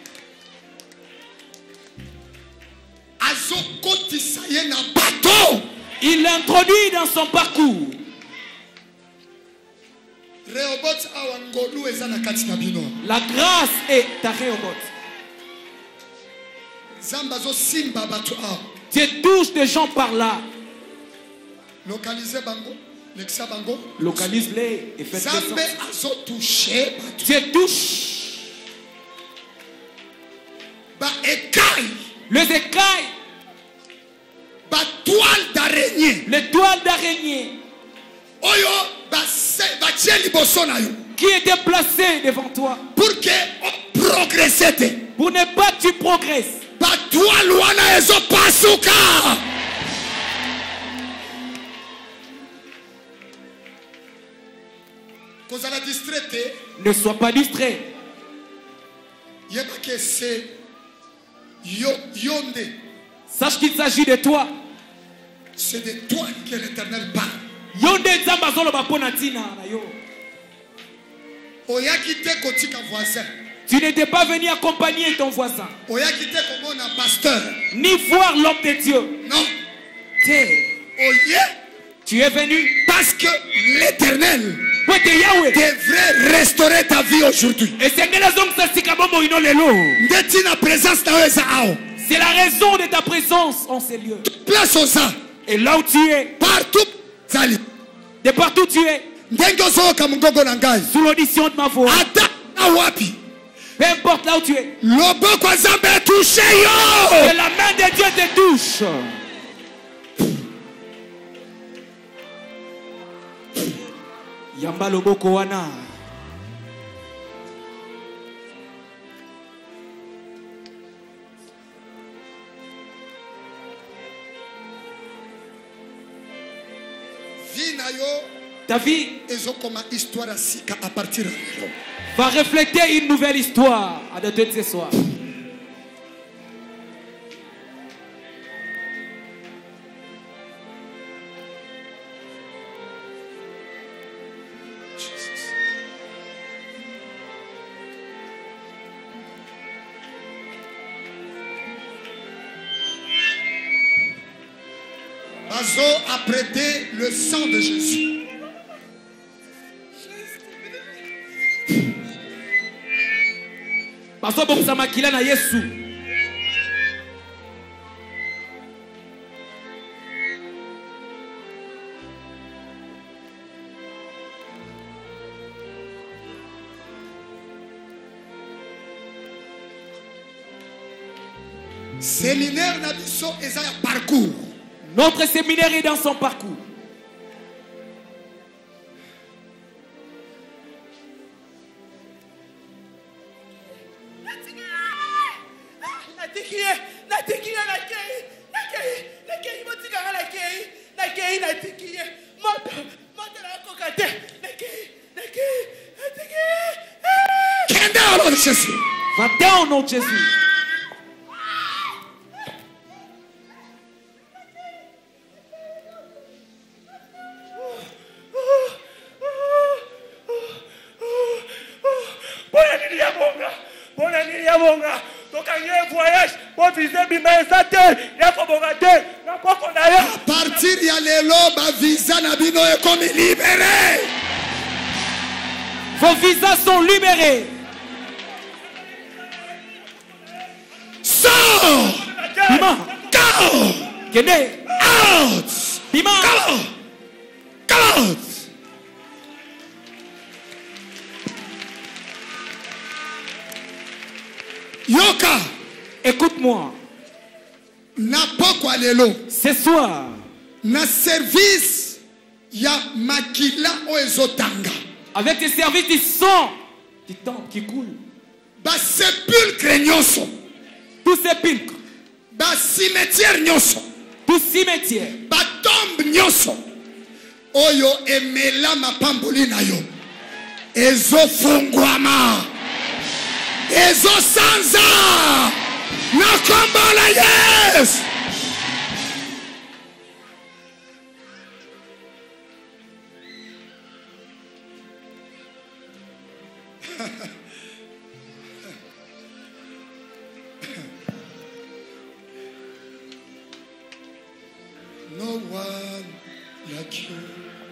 Speaker 2: Il l'introduit dans son parcours. La grâce est ta Rehoboth. Dieu touche des gens par là. Localise-les et faites
Speaker 1: toucher.
Speaker 2: Dieu touche les écailles,
Speaker 1: toile d'araignée,
Speaker 2: les toiles d'araignée qui étaient placées devant toi
Speaker 1: pour que progresse,
Speaker 2: pour ne pas que tu progresses. Ne sois pas distrait. Sache qu'il s'agit de toi.
Speaker 1: C'est de toi que l'Éternel parle.
Speaker 2: Tu n'étais pas venu accompagner ton voisin, ni voir l'homme de Dieu.
Speaker 1: Non.
Speaker 2: Tu es venu
Speaker 1: parce que l'Éternel devrait restaurer ta vie aujourd'hui.
Speaker 2: C'est la raison de ta présence en ces lieux.
Speaker 1: Place aux uns.
Speaker 2: Et là où tu es,
Speaker 1: partout,
Speaker 2: de partout tu es, sous l'audition de ma voix, peu importe là où tu es, que la main de Dieu te touche. Yamba loboko wana. Ta vie va refléter une nouvelle histoire à de ce soir.
Speaker 1: Bazo a prêté le sang de Jésus.
Speaker 2: Bazo bokisa makila na Yesu.
Speaker 1: Séminaire Nabiso est un parcours.
Speaker 2: Notre séminaire est dans son parcours. Va-t'en au nom de Jésus.
Speaker 1: À partir de l'élo, visa nabino est comme libéré.
Speaker 2: Vos visas sont libérés.
Speaker 1: Sors.
Speaker 2: Bima.
Speaker 1: Go.
Speaker 2: Kende.
Speaker 1: Out.
Speaker 2: Bima.
Speaker 1: Go. Go out.
Speaker 2: Yoka. Écoute-moi. Ce soir,
Speaker 1: na service ya makila o ezotanga.
Speaker 2: Avec les services du sang qui tombe, qui coule.
Speaker 1: Ba sépulcre nyonso.
Speaker 2: Tout sépulcre.
Speaker 1: Ba cimetière nyonso.
Speaker 2: Tout cimetière.
Speaker 1: Ba tombe nyonso. Oyo emela mapamboli na yo. Ezofungwama. Ezosanza. Na kombola yes. No one like you.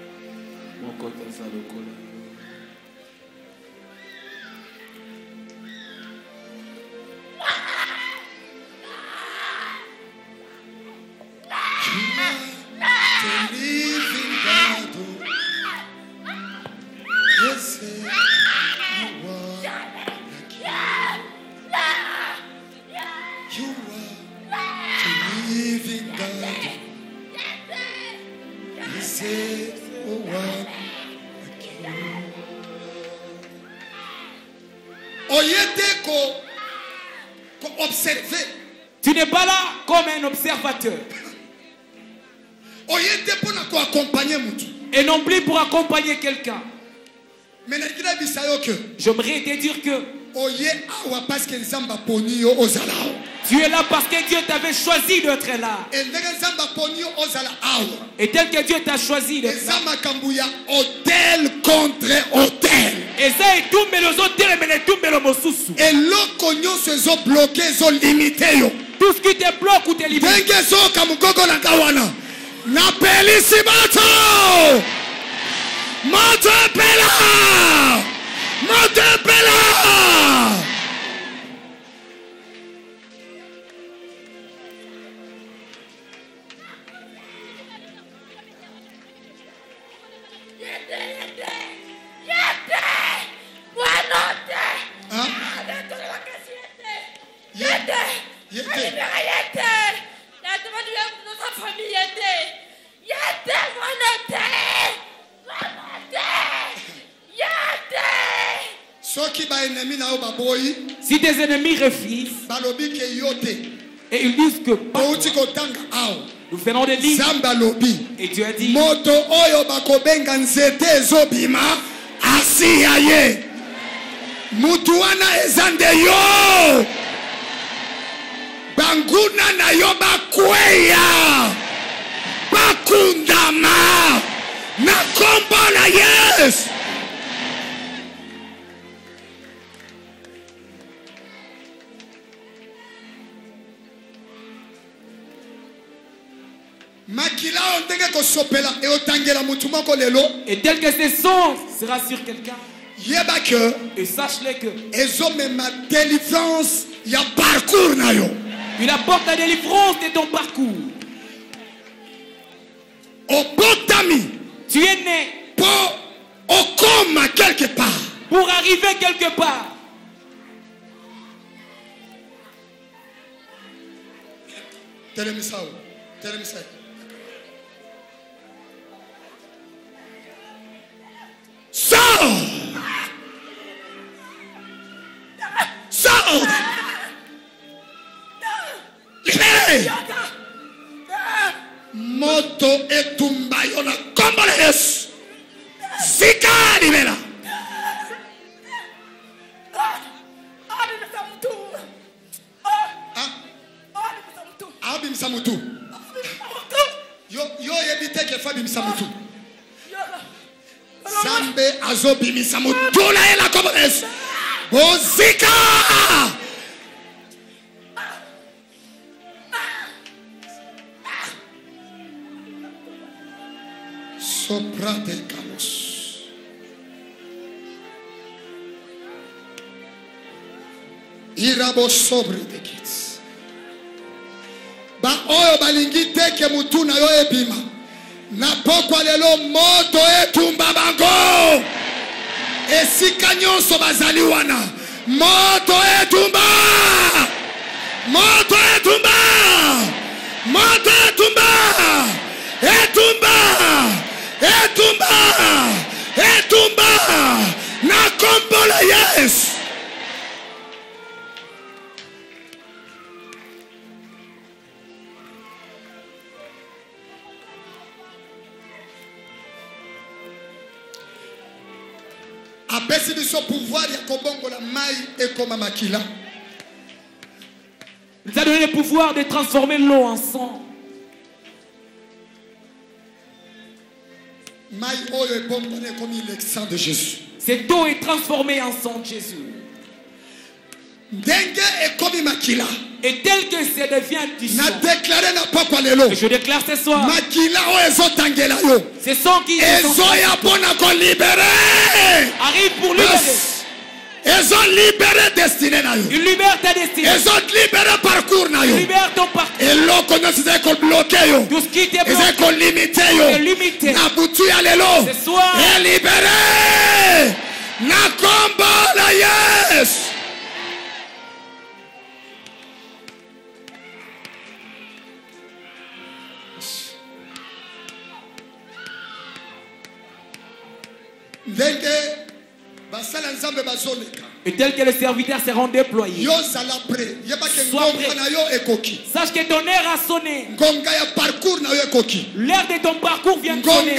Speaker 2: Tu n'es pas là comme un observateur. Et non plus pour accompagner quelqu'un. J'aimerais te dire que tu es là parce que Dieu t'avait choisi d'être là. Et tel que Dieu t'a choisi d'être là.
Speaker 1: Hôtel contre hôtel.
Speaker 2: Et ça est tout mais les hôtels mais les tout mais le mosusu.
Speaker 1: Et l'okonyo se bloqué, se limité.
Speaker 2: Tout ce qui te bloque ou te limite.
Speaker 1: N'appelle ici bateau. Moto pela. Moto pela.
Speaker 2: Si tes ennemis refusent et ils disent que nous venons de lire et Dieu a dit
Speaker 1: moto oyo bakobenga nzete ezobima asiya ye mutu wana ezande yo banguna na yo bakweya bakundama na kombola yes.
Speaker 2: Et tel que ce son sera sur quelqu'un. Et sache-le que il apporte la délivrance de ton parcours. Tu es né
Speaker 1: quelque part.
Speaker 2: Pour arriver quelque part.
Speaker 1: Sors! Sors! Libérez! Moto etumba yona kombola Yesu. Zika libera. Abi msamutu. Yo yo yebite ke fabi msamutu. Zambe azobi misamutu la ela komones. Bozika. Sopra de calos. Irabo sobre de kids. Ba oyo balingi teke mutu na yo ebima. Na pokwa lelo moto etumba bango. Esika nyonso bazali wana. Moto etumba. Moto etumba. Moto etumba. Etumba. Etumba. Etumba. Na kombola yes. Apesi biso pouvoir ya kobongola mai ekoma makila.
Speaker 2: Il nous a donné le pouvoir de transformer l'eau en sang.
Speaker 1: Mai oyo ebombane comme le sang de Jésus.
Speaker 2: Cette eau est transformée en sang de Jésus.
Speaker 1: Ndenge ekomi makila.
Speaker 2: Et tel que ça devient du sang.
Speaker 1: Na déclaré na papa lelo.
Speaker 2: Je déclare ce soir.
Speaker 1: Makila o ezotangela yo.
Speaker 2: Ce sang qui
Speaker 1: ezoya pona ko libérer.
Speaker 2: Arrive pour libérer.
Speaker 1: Ils ont libéré destinée na yo.
Speaker 2: Il libère ta destinée.
Speaker 1: Ils ont libéré parcours na yo.
Speaker 2: Il libère ton parcours.
Speaker 1: Et l'on connaît c'est qu'on bloqué yo.
Speaker 2: Tout ce qui t'est bloqué.
Speaker 1: C'est qu'on limité yo.
Speaker 2: Limité.
Speaker 1: Na butu ya lelo.
Speaker 2: Ce soir.
Speaker 1: Et libéré. Na combat la yes.
Speaker 2: Et tel que les serviteurs seront déployés. Sois prêt. Sache que ton air a sonné. L'air de ton parcours vient de sonner.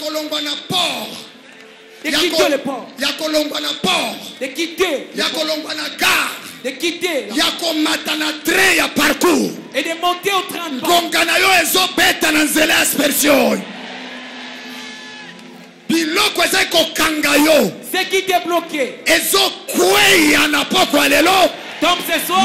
Speaker 2: De quitter le port. De quitter. De quitter. Et de monter au train de port. Ce qui t'est bloqué. Tombe ce soir.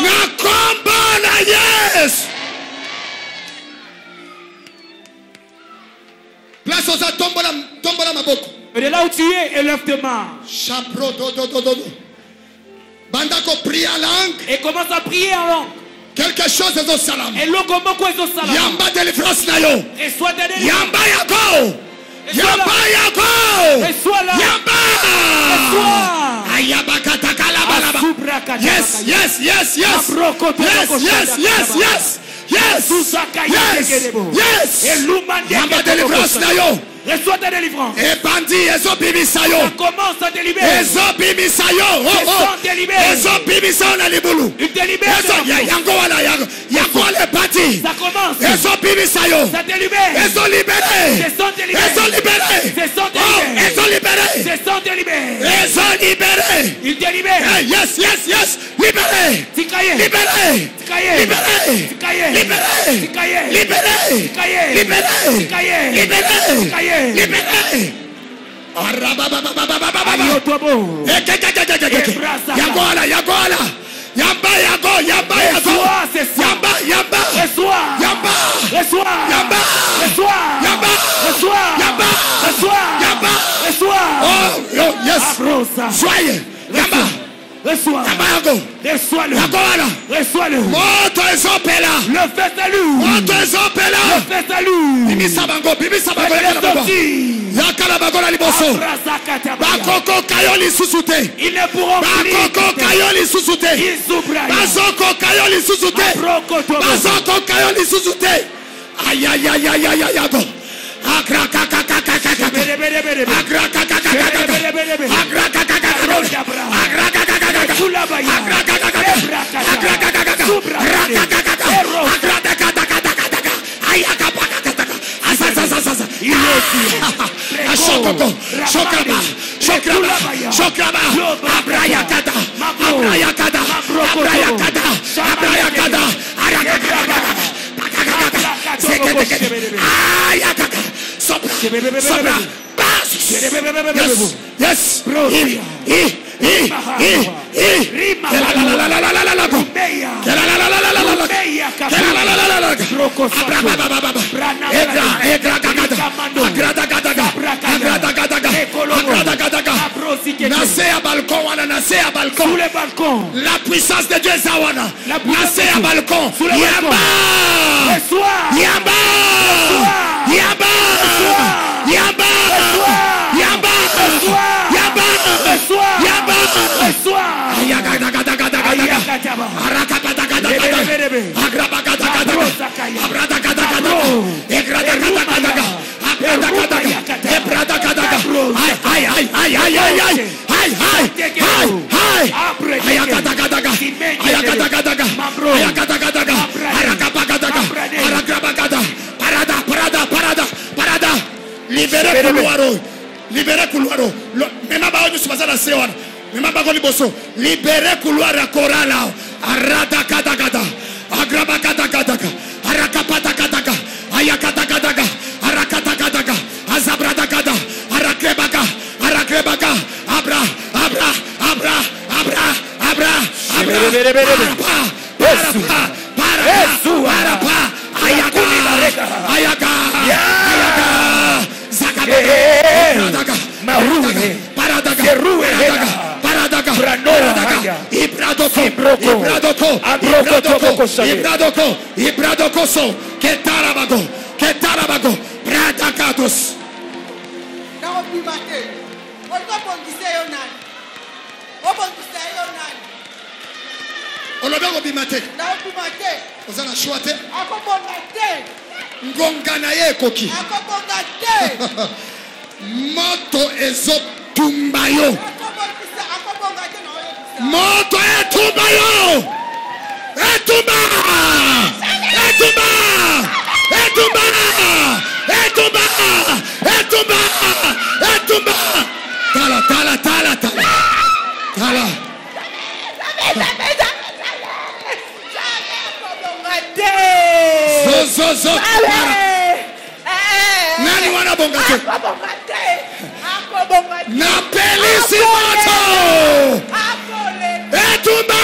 Speaker 1: Place aux tombola tombola maboko.
Speaker 2: Et de là où tu es, élève tes mains.
Speaker 1: Chapro do do do do. Bandako prie en langue.
Speaker 2: Et commence à prier en langue.
Speaker 1: Quelque chose est au salam.
Speaker 2: Et l'eau comment quoi est au salam.
Speaker 1: Yamba délivrance na yo.
Speaker 2: Et soit ta délivrance.
Speaker 1: Yamba yako. Yamba yako.
Speaker 2: Et soit là.
Speaker 1: Yamba.
Speaker 2: Et soit.
Speaker 1: Ayaba katakala balaba. Yes, yes, yes, yes. Yes, yes, yes, yes. Yes. Yes. Yes. Yamba délivrance na yo.
Speaker 2: Reçois ta délivrance.
Speaker 1: Et bandit, ils ont bibi sayo.
Speaker 2: Ça commence à te libérer.
Speaker 1: Ils ont bibi sayo. Oh oh. Ils ont bibi sayo na libulu.
Speaker 2: Il te libère.
Speaker 1: Yango wala yango. Yango le parti.
Speaker 2: Ça commence.
Speaker 1: Ils ont bibi sayo.
Speaker 2: Ça te libère.
Speaker 1: Ils sont libérés.
Speaker 2: Ils sont libérés.
Speaker 1: Ils sont libérés.
Speaker 2: Ils sont
Speaker 1: libérés. Ils sont libérés.
Speaker 2: Ils sont libérés.
Speaker 1: Ils sont libérés.
Speaker 2: Il te libère.
Speaker 1: Yes, yes, yes. Libérés.
Speaker 2: Tikaye.
Speaker 1: Libérés.
Speaker 2: Tikaye.
Speaker 1: Libérés.
Speaker 2: Tikaye.
Speaker 1: Libérés.
Speaker 2: Tikaye.
Speaker 1: Libérés.
Speaker 2: Tikaye.
Speaker 1: Libérés.
Speaker 2: Tikaye.
Speaker 1: Libérés.
Speaker 2: Tikaye.
Speaker 1: Libéré.
Speaker 2: Ayotobo.
Speaker 1: Yagola, yagola. Yamba, yago, yamba, yago. Yamba, yamba.
Speaker 2: Reçois.
Speaker 1: Yamba.
Speaker 2: Reçois.
Speaker 1: Yamba.
Speaker 2: Reçois.
Speaker 1: Yamba.
Speaker 2: Reçois.
Speaker 1: Yamba.
Speaker 2: Reçois.
Speaker 1: Yamba.
Speaker 2: Reçois.
Speaker 1: Oh, yes.
Speaker 2: Abrosa.
Speaker 1: Soyez. Yamba.
Speaker 2: Reçois.
Speaker 1: Yamba, yago.
Speaker 2: Reçois-le.
Speaker 1: Yagola.
Speaker 2: Reçois-le.
Speaker 1: Moto ezopela.
Speaker 2: Le fait salut.
Speaker 1: Moto ezopela.
Speaker 2: Le fait salut.
Speaker 1: Bibi sabango, bibi sabango. Yakala bagola liboso. Bakoko kayoli susute.
Speaker 2: Ils ne pourront plus.
Speaker 1: Bakoko kayoli susute. Bazoko kayoli susute. Bazoko kayoli susute. Aïe aïe aïe aïe aïe aïe aïe. Agra kaka kaka kaka. Agra kaka kaka kaka. Agra kaka kaka. Agra kaka kaka. Agra kaka kaka. Agra kaka kaka. Agra kaka kaka. Ayaka kaka kaka. Asa asa asa. Ashokoko. Shokraba. Shokraba. Shokraba. Abrayakada. Abrayakada. Abrayakada. Abrayakada. Arakakada. Ayakaka. Sopra. Sopra. Yes. Yes. I. I. I. I. I. La puissance de Dieu est Zawana. Nassé à balcon. Yamba. Yamba. Yamba. Yamba. Yamba. Yamba. Yamba. Yamba. Aïe, aïe, aïe, aïe, aïe, aïe, aïe, aïe, aïe, aïe, ayakatagadaga, ayakatagadaga, ayakatagadaga, arakapagadaga, arakrabagada, parada, parada, parada, parada, libérez couloiro, libérez couloiro, même pas nous sommes à la séance, même pas qu'on bosso, libérez couloir à corala, aradakadagada, agrabakadagadaga, arakapatagadaga, ayakatagadaga, arakatagadaga, azabradagada, arakrebaga, arakrebaga, abra, abra, abra, abra, abra, abra, para, para, para, ayaga, ayaga, ayaga, zakaga, paradaga, paradaga, paradaga, paradaga, ibradoko, ibradoko, ibradoko, ibradoko, ibradoko so, ketarabago, ketarabago, pradakados. Olobango bimate. Ozana shwate. Ngongana ye koki. Moto ezo tumbayo. Moto etumbayo. Etumba. Etumba. Etumba. Etumba. Etumba. Etumba. Tala, tala, tala, tala. Tala. Zo, zo, zo. Nani wana bongate? Na pelisi moto. Etumba.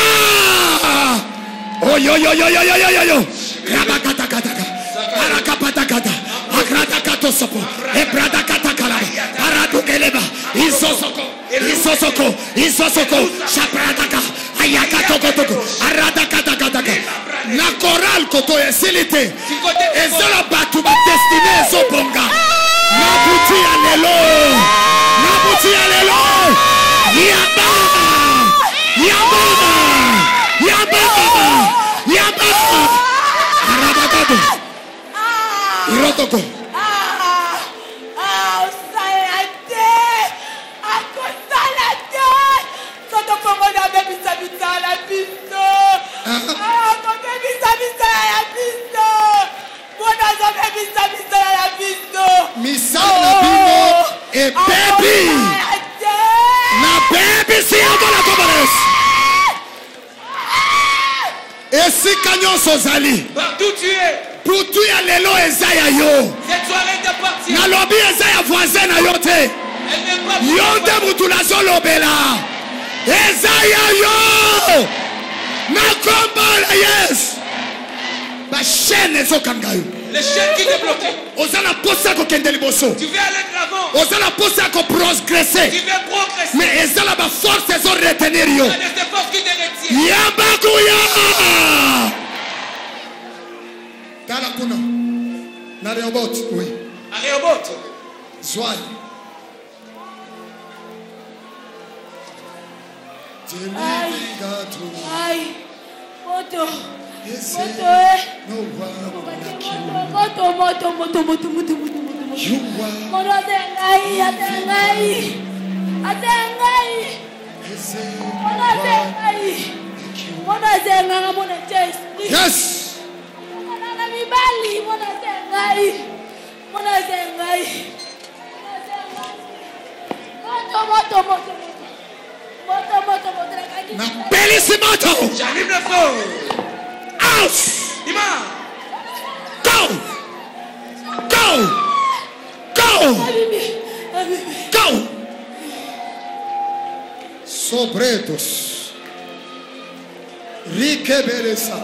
Speaker 1: Oh yo yo yo yo yo yo yo. Rabakata kata kata. Arakapata kata. Akrata kato sopo. Ebrada kata kala. Aradu keleba. Isosoko. Isosoko. Isosoko. Shapradaka. Ayakato kotoko. Arada kata kata kata. Na koral koto esilite. Ezala batu ba destiné zobonga. Na buti alelo. Na buti alelo. Yaba. Yaba. Yaba. Yaba. Arabagado. Irotoko. Misala bino e baby. Na baby si adola kobares. Esi kanyon sozali.
Speaker 5: Partout tu es.
Speaker 1: Pour tu ya lelo ezaya yo.
Speaker 5: Cette soirée t'appartient.
Speaker 1: Na lobi ezaya voisin na yote.
Speaker 5: Elle n'est pas
Speaker 1: Yonde mutula zolobela. Ezaya yo. Na kombola yes. Ba chaîne ezokangayo.
Speaker 5: Les chaînes qui t'ont bloqué.
Speaker 1: Ozala posa ko kende liboso.
Speaker 5: Tu veux aller de l'avant.
Speaker 1: Ozala posa ko progresser.
Speaker 5: Tu veux progresser.
Speaker 1: Mais ezala ba force ezo retenir yo.
Speaker 5: Il y a des forces qui te retiennent.
Speaker 1: Yabakuya. Tala kuna. Na Rehoboth, oui.
Speaker 5: À Rehoboth.
Speaker 1: Zoal.
Speaker 4: Aïe. Aïe. Moto. Moto eh. Moto, moto, moto, moto, moto, moto, moto. Moto atengai, atengai. Atengai. Moto atengai. Moto atengai, moto atengai.
Speaker 1: Yes.
Speaker 4: Moto mibali, moto atengai. Moto atengai. Moto, moto, moto, moto. Moto, moto, moto.
Speaker 1: Na pelisi moto.
Speaker 5: J'arrive le feu.
Speaker 1: Out.
Speaker 5: Dima.
Speaker 1: Go. Go. Go. Go. Sobretos. Rique beresa.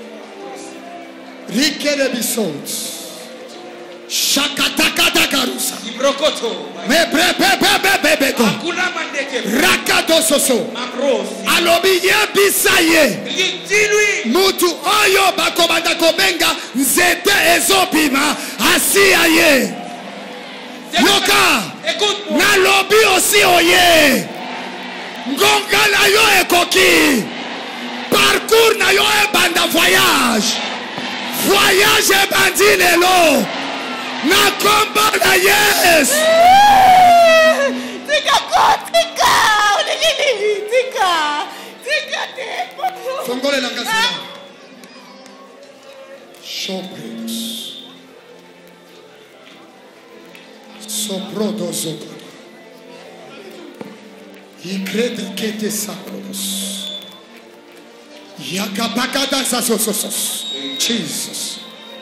Speaker 1: Rique rebisons. Shakatakata garusa.
Speaker 5: Ibrokoto.
Speaker 1: Me brepe bebe bebeko.
Speaker 5: Akula mandeke.
Speaker 1: Rakado soso.
Speaker 5: Mamros.
Speaker 1: Alobi yebisaye.
Speaker 5: Dis-lui.
Speaker 1: Mutu oyo bakobanda kobenga nzete ezopima asia ye. Yoka.
Speaker 5: Écoute-moi.
Speaker 1: Na lobi aussi oye. Ngonga na yo ekoki. Parcours na yo e banda voyage. Voyage e bandi lelo. Na komba na yes. Fongole la casa. Shopros. Soprodos. I crede che te sapros. Yakapakata sasosos. Jesus.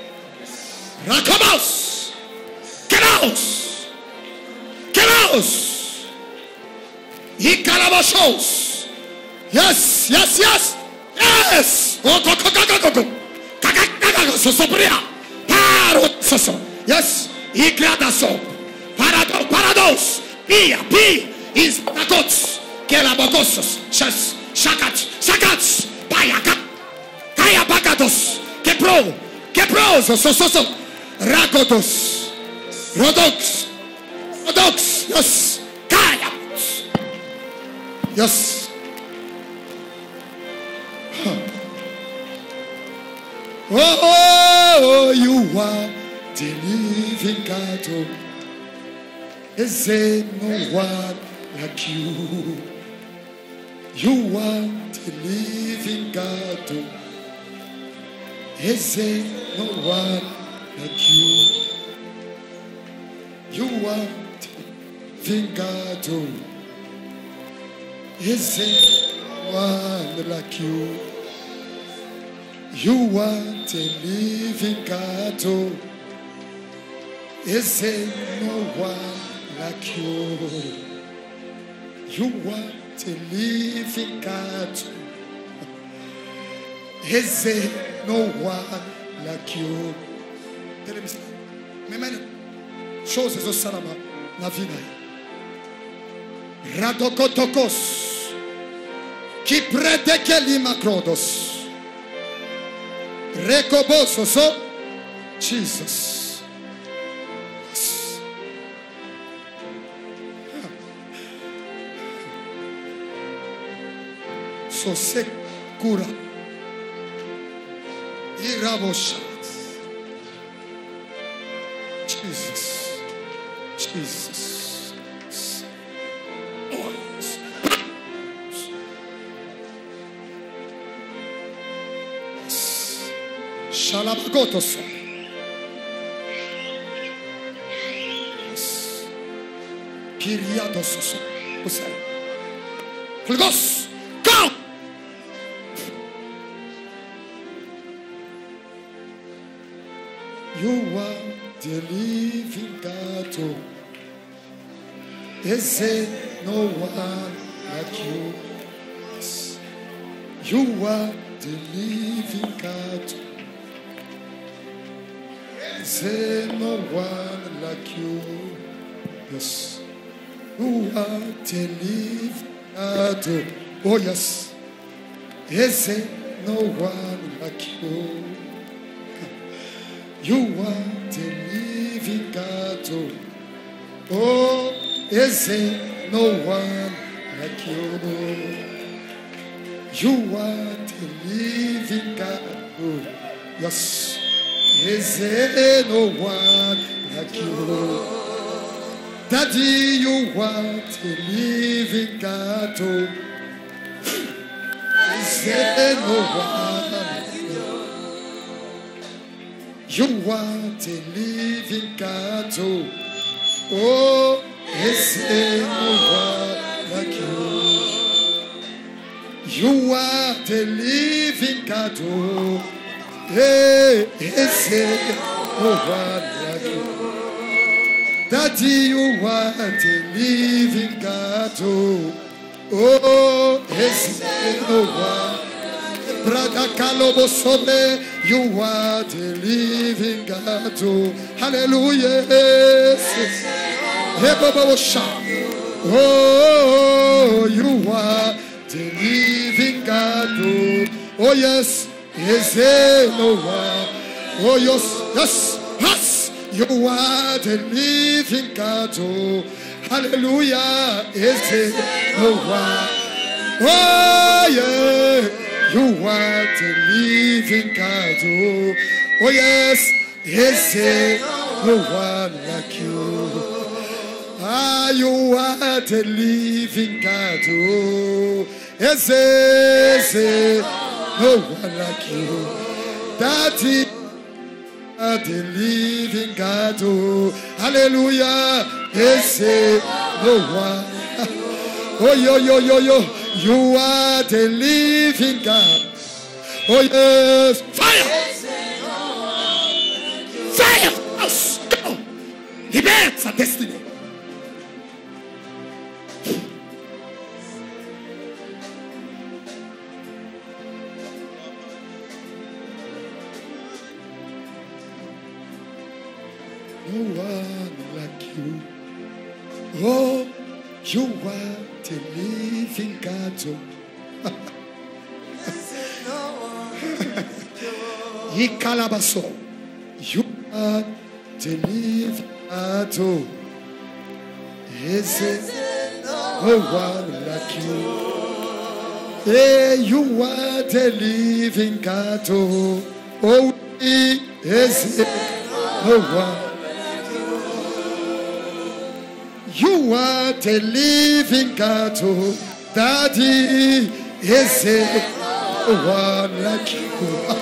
Speaker 1: Rakamos. Keraos. Keraos. I calabashos. Yes, yes, yes. Yes. Oh, go, go, go, go, go. Kakakaka sosopria. Paro soso. Yes. I gradaso. Parado, parados. Pia, pia. Is nakots. Kelabokosos. Shas. Shakats. Shakats. Payaka. Kaya bagados. Kepro. Kepros. Sososo. Rakotos. Rodox. Rodox. Yes. Kaya. Yes. Oh, oh, you are the living God. Is there no one like you? You are the living God. Is there no one like you? You are the living God. Is there no one like you? You are the living God. Is there no one like you? You are the living God. Is there no one like you? Choses au salama na vida. Radokotokos qui prête que limakrodos. Recoboso, so Jesus. So se cura. Irabosha. Jesus. Jesus. Oh. Shalabagotos. Kiriados. Fulgos. Go. You are the living God. Is there no one like you? You are the living God. Is there no one like you? Yes. You are the living God. Oh yes. Is there no one like you? You are the living God. Oh, is there no one like you? You are the living God. Yes. Is there no one like you? Daddy, you are the living God. Is there no one like you? You are the living God. Oh, is there no one like you? You are the living God. Hey, is there no one like you? Daddy, you are the living God. Oh, is there no one? Brother Kalobo Sobe, you are the living God. Hallelujah. Oh, you are the living God. Oh, yes. Is there no one? Oh, yes, yes, yes. You are the living God. Oh, hallelujah. Is there no one? Oh, yeah. You are the living God. Oh, oh yes. Is there no one like you? Ah, you are the living God. Oh, yes, yes, yes. No one like you. Daddy, are the living God. Oh, hallelujah. Yes, yes. No one. Oh, yo, yo, yo, yo. You are the living God. Oh, yes. Fire. Fire. Go. Libère sa destinée. No one like you. Oh, you are the living God. Ikalabaso. You are the living God. Is it no one like you? Hey, you are the living God. Oh, is it no one? You are the living God, oh, Daddy. Is it no one like you?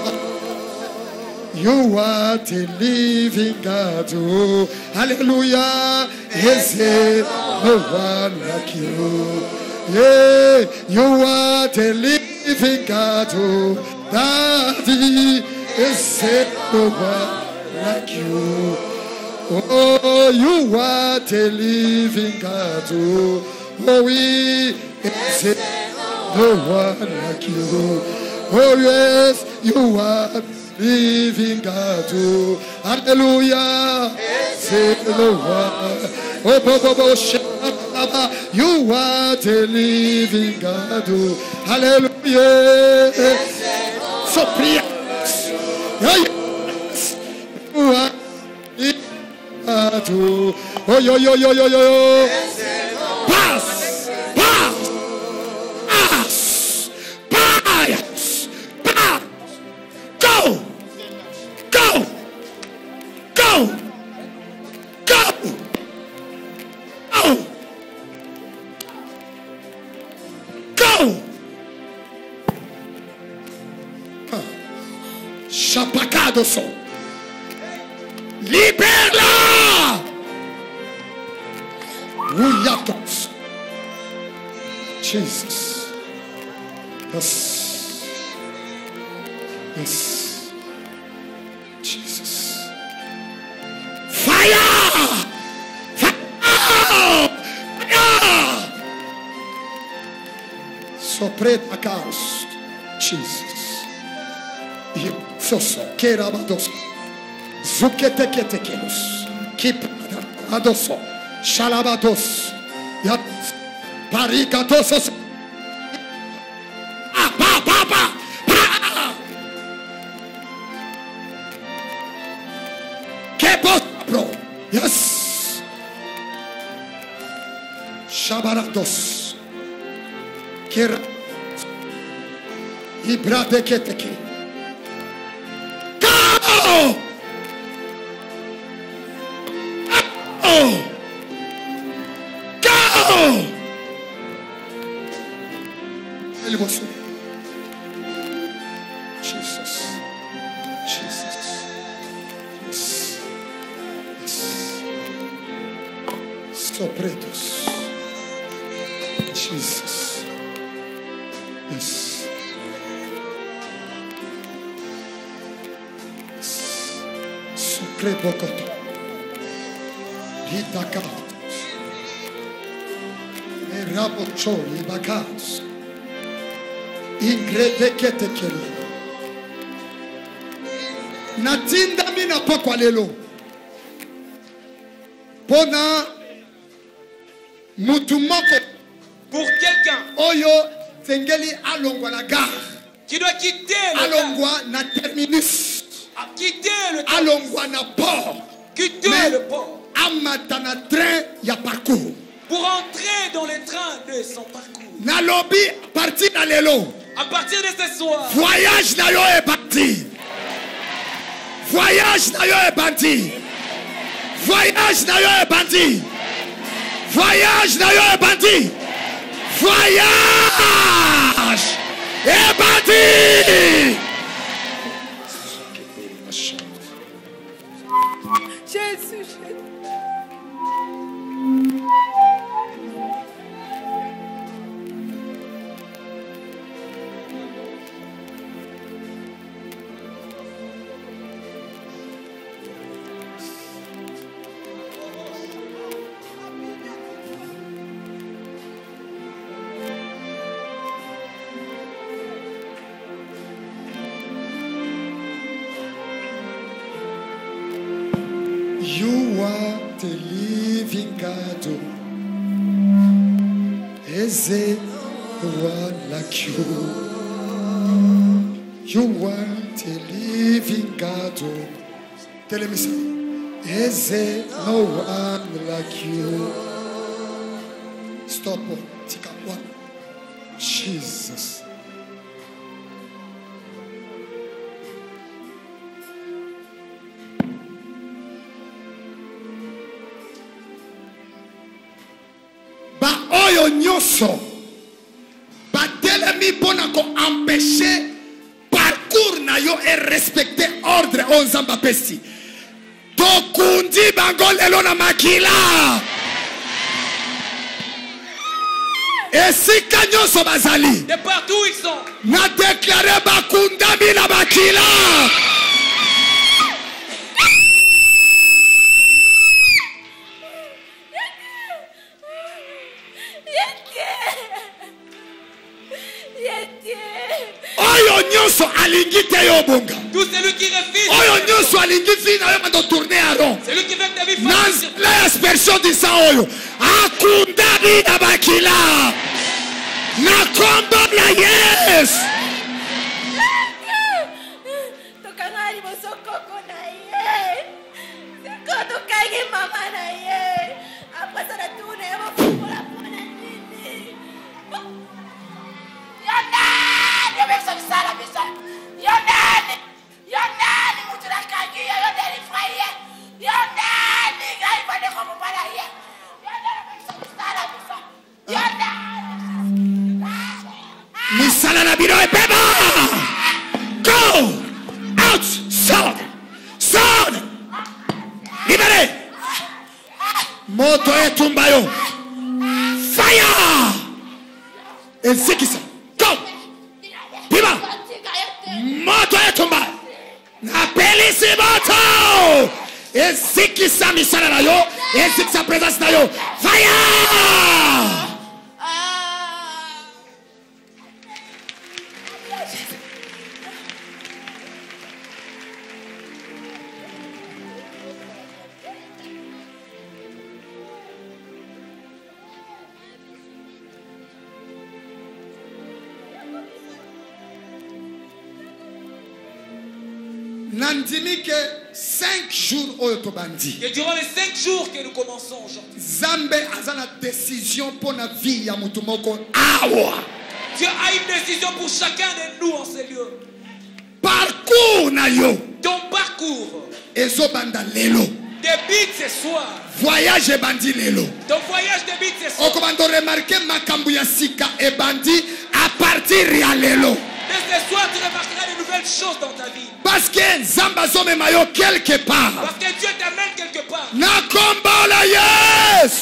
Speaker 1: You are the living God, oh, hallelujah. Is it no one like you? Yeah, you are the living God, oh, Daddy. Is it no one like you? Oh, you are the living God. Oh, oh we is it no one like you. Oh, yes, you are living God. Oh, hallelujah. Say no one. Oh, bo, bo, bo, shabba. You are the living God. Oh, hallelujah. So, yes. You are. Oh, yo, yo, yo, yo, yo. Pass, pass, pass, pass, pass. Go, go, go, go, go, go. Chapacado son. Libère-la! Ouyatos. Jesus. Yes. Yes. Jesus. Fire! Fire! Fire! Sopre a caos. Jesus. Soso. Kerabados. Zuketeketekelos, Kipada, Adoso, Shalabados, Yat, Parikatosos, Ah, pa, pa, pa, pa, Kepos, bro, yes, Shabarados, Kira, Ibrateketeke, Go! Go! Go! Jesus. Jesus. Yes. Yes. Sopretos. Jesus. Yes. Yes. Soprepocoto. Hitakatos. Erabochori bakas. Ingredeketekele. Natinda mina pokwa lelo. Pona mutumoko.
Speaker 2: Pour quelqu'un
Speaker 1: Oyo tengeli alongwa la gare.
Speaker 2: Qui doit quitter le
Speaker 1: alongwa na terminus.
Speaker 2: A quitter le
Speaker 1: alongwa na port.
Speaker 2: Quitter le port.
Speaker 1: Amatana train ya parcours.
Speaker 2: Pour entrer dans les trains de son parcours.
Speaker 1: Na lobby parti na lelo.
Speaker 2: À partir de ce soir.
Speaker 1: Voyage na yo est parti. Voyage na yo est parti. Voyage na yo est parti. Voyage na yo ebandi. Voyage ebandi.
Speaker 4: Jésus, Jésus.
Speaker 1: You are the living God. Is there one like you? You are the living God. Tell me something. Is there no one like you? Stop. Take up one. Jesus. Oyo nyoso batelemi pona ko empêcher parcours na yo et respecter ordre onzamba pesi tokundi bango lelo na makila esika nyoso bazali
Speaker 2: de partout où ils sont
Speaker 1: na déclarer bakundami na makila.
Speaker 2: Tout celui qui refuse,
Speaker 1: c'est
Speaker 2: lui qui veut que ta vie
Speaker 1: fasse l'expression du sang. Akundami na bakila na kombo na yes.
Speaker 4: Tokangari bosokoko na ye. Siko tokangi mama na ye. Après ça tu ne vas pas pour la nini. Yana, je vais se faire la mission. Yonani, Yonani, Mutrakagi, Yonani, Fraye, Yonani, Gaïbane, comme Malaye, Yonani,
Speaker 1: Misala la biro e beba. Go out, sword, sword. Libéré. Moto e tumbayo. Fire. Et c'est qui ça? Go. Biba. Moto etumba na pelisi moto eziki sa misala na yo eziki sa présence na yo fire. Nandimi que cinq jours au tobandi.
Speaker 2: Et durant les cinq jours que nous commençons aujourd'hui,
Speaker 1: Zambe azana décision pour la vie ya mutumoko awa.
Speaker 2: Dieu a une décision pour chacun de nous en ces lieux.
Speaker 1: Parcours na yo.
Speaker 2: Ton parcours.
Speaker 1: Ezo banda lelo.
Speaker 2: Débute ce soir.
Speaker 1: Voyage bandi lelo.
Speaker 2: Ton voyage débute ce soir.
Speaker 1: On commande remarquer makambu ya sika e bandi à partir ya lelo.
Speaker 2: Dès ce soir, tu remarqueras de nouvelles choses dans ta vie.
Speaker 1: Parce que Zamba zome mayo quelque part.
Speaker 2: Parce que Dieu t'amène quelque part.
Speaker 1: Na kombola yes.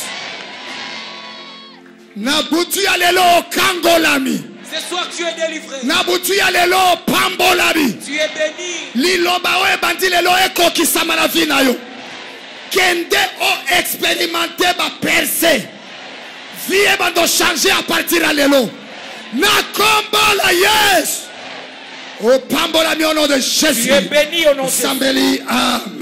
Speaker 1: Na butu ya lelo kangolami.
Speaker 2: Ce soir tu es délivré.
Speaker 1: Na butu ya lelo pambolami.
Speaker 2: Tu es béni.
Speaker 1: Liloba oe bandi lelo eko kisama na vie na yo. Kende o expérimenter ba percé. Vie bando changer à partir à lelo. Na kombola yes. Au pambolami au nom de Jésus.
Speaker 2: Tu es béni au nom de Jésus.
Speaker 1: Sambeli, amen.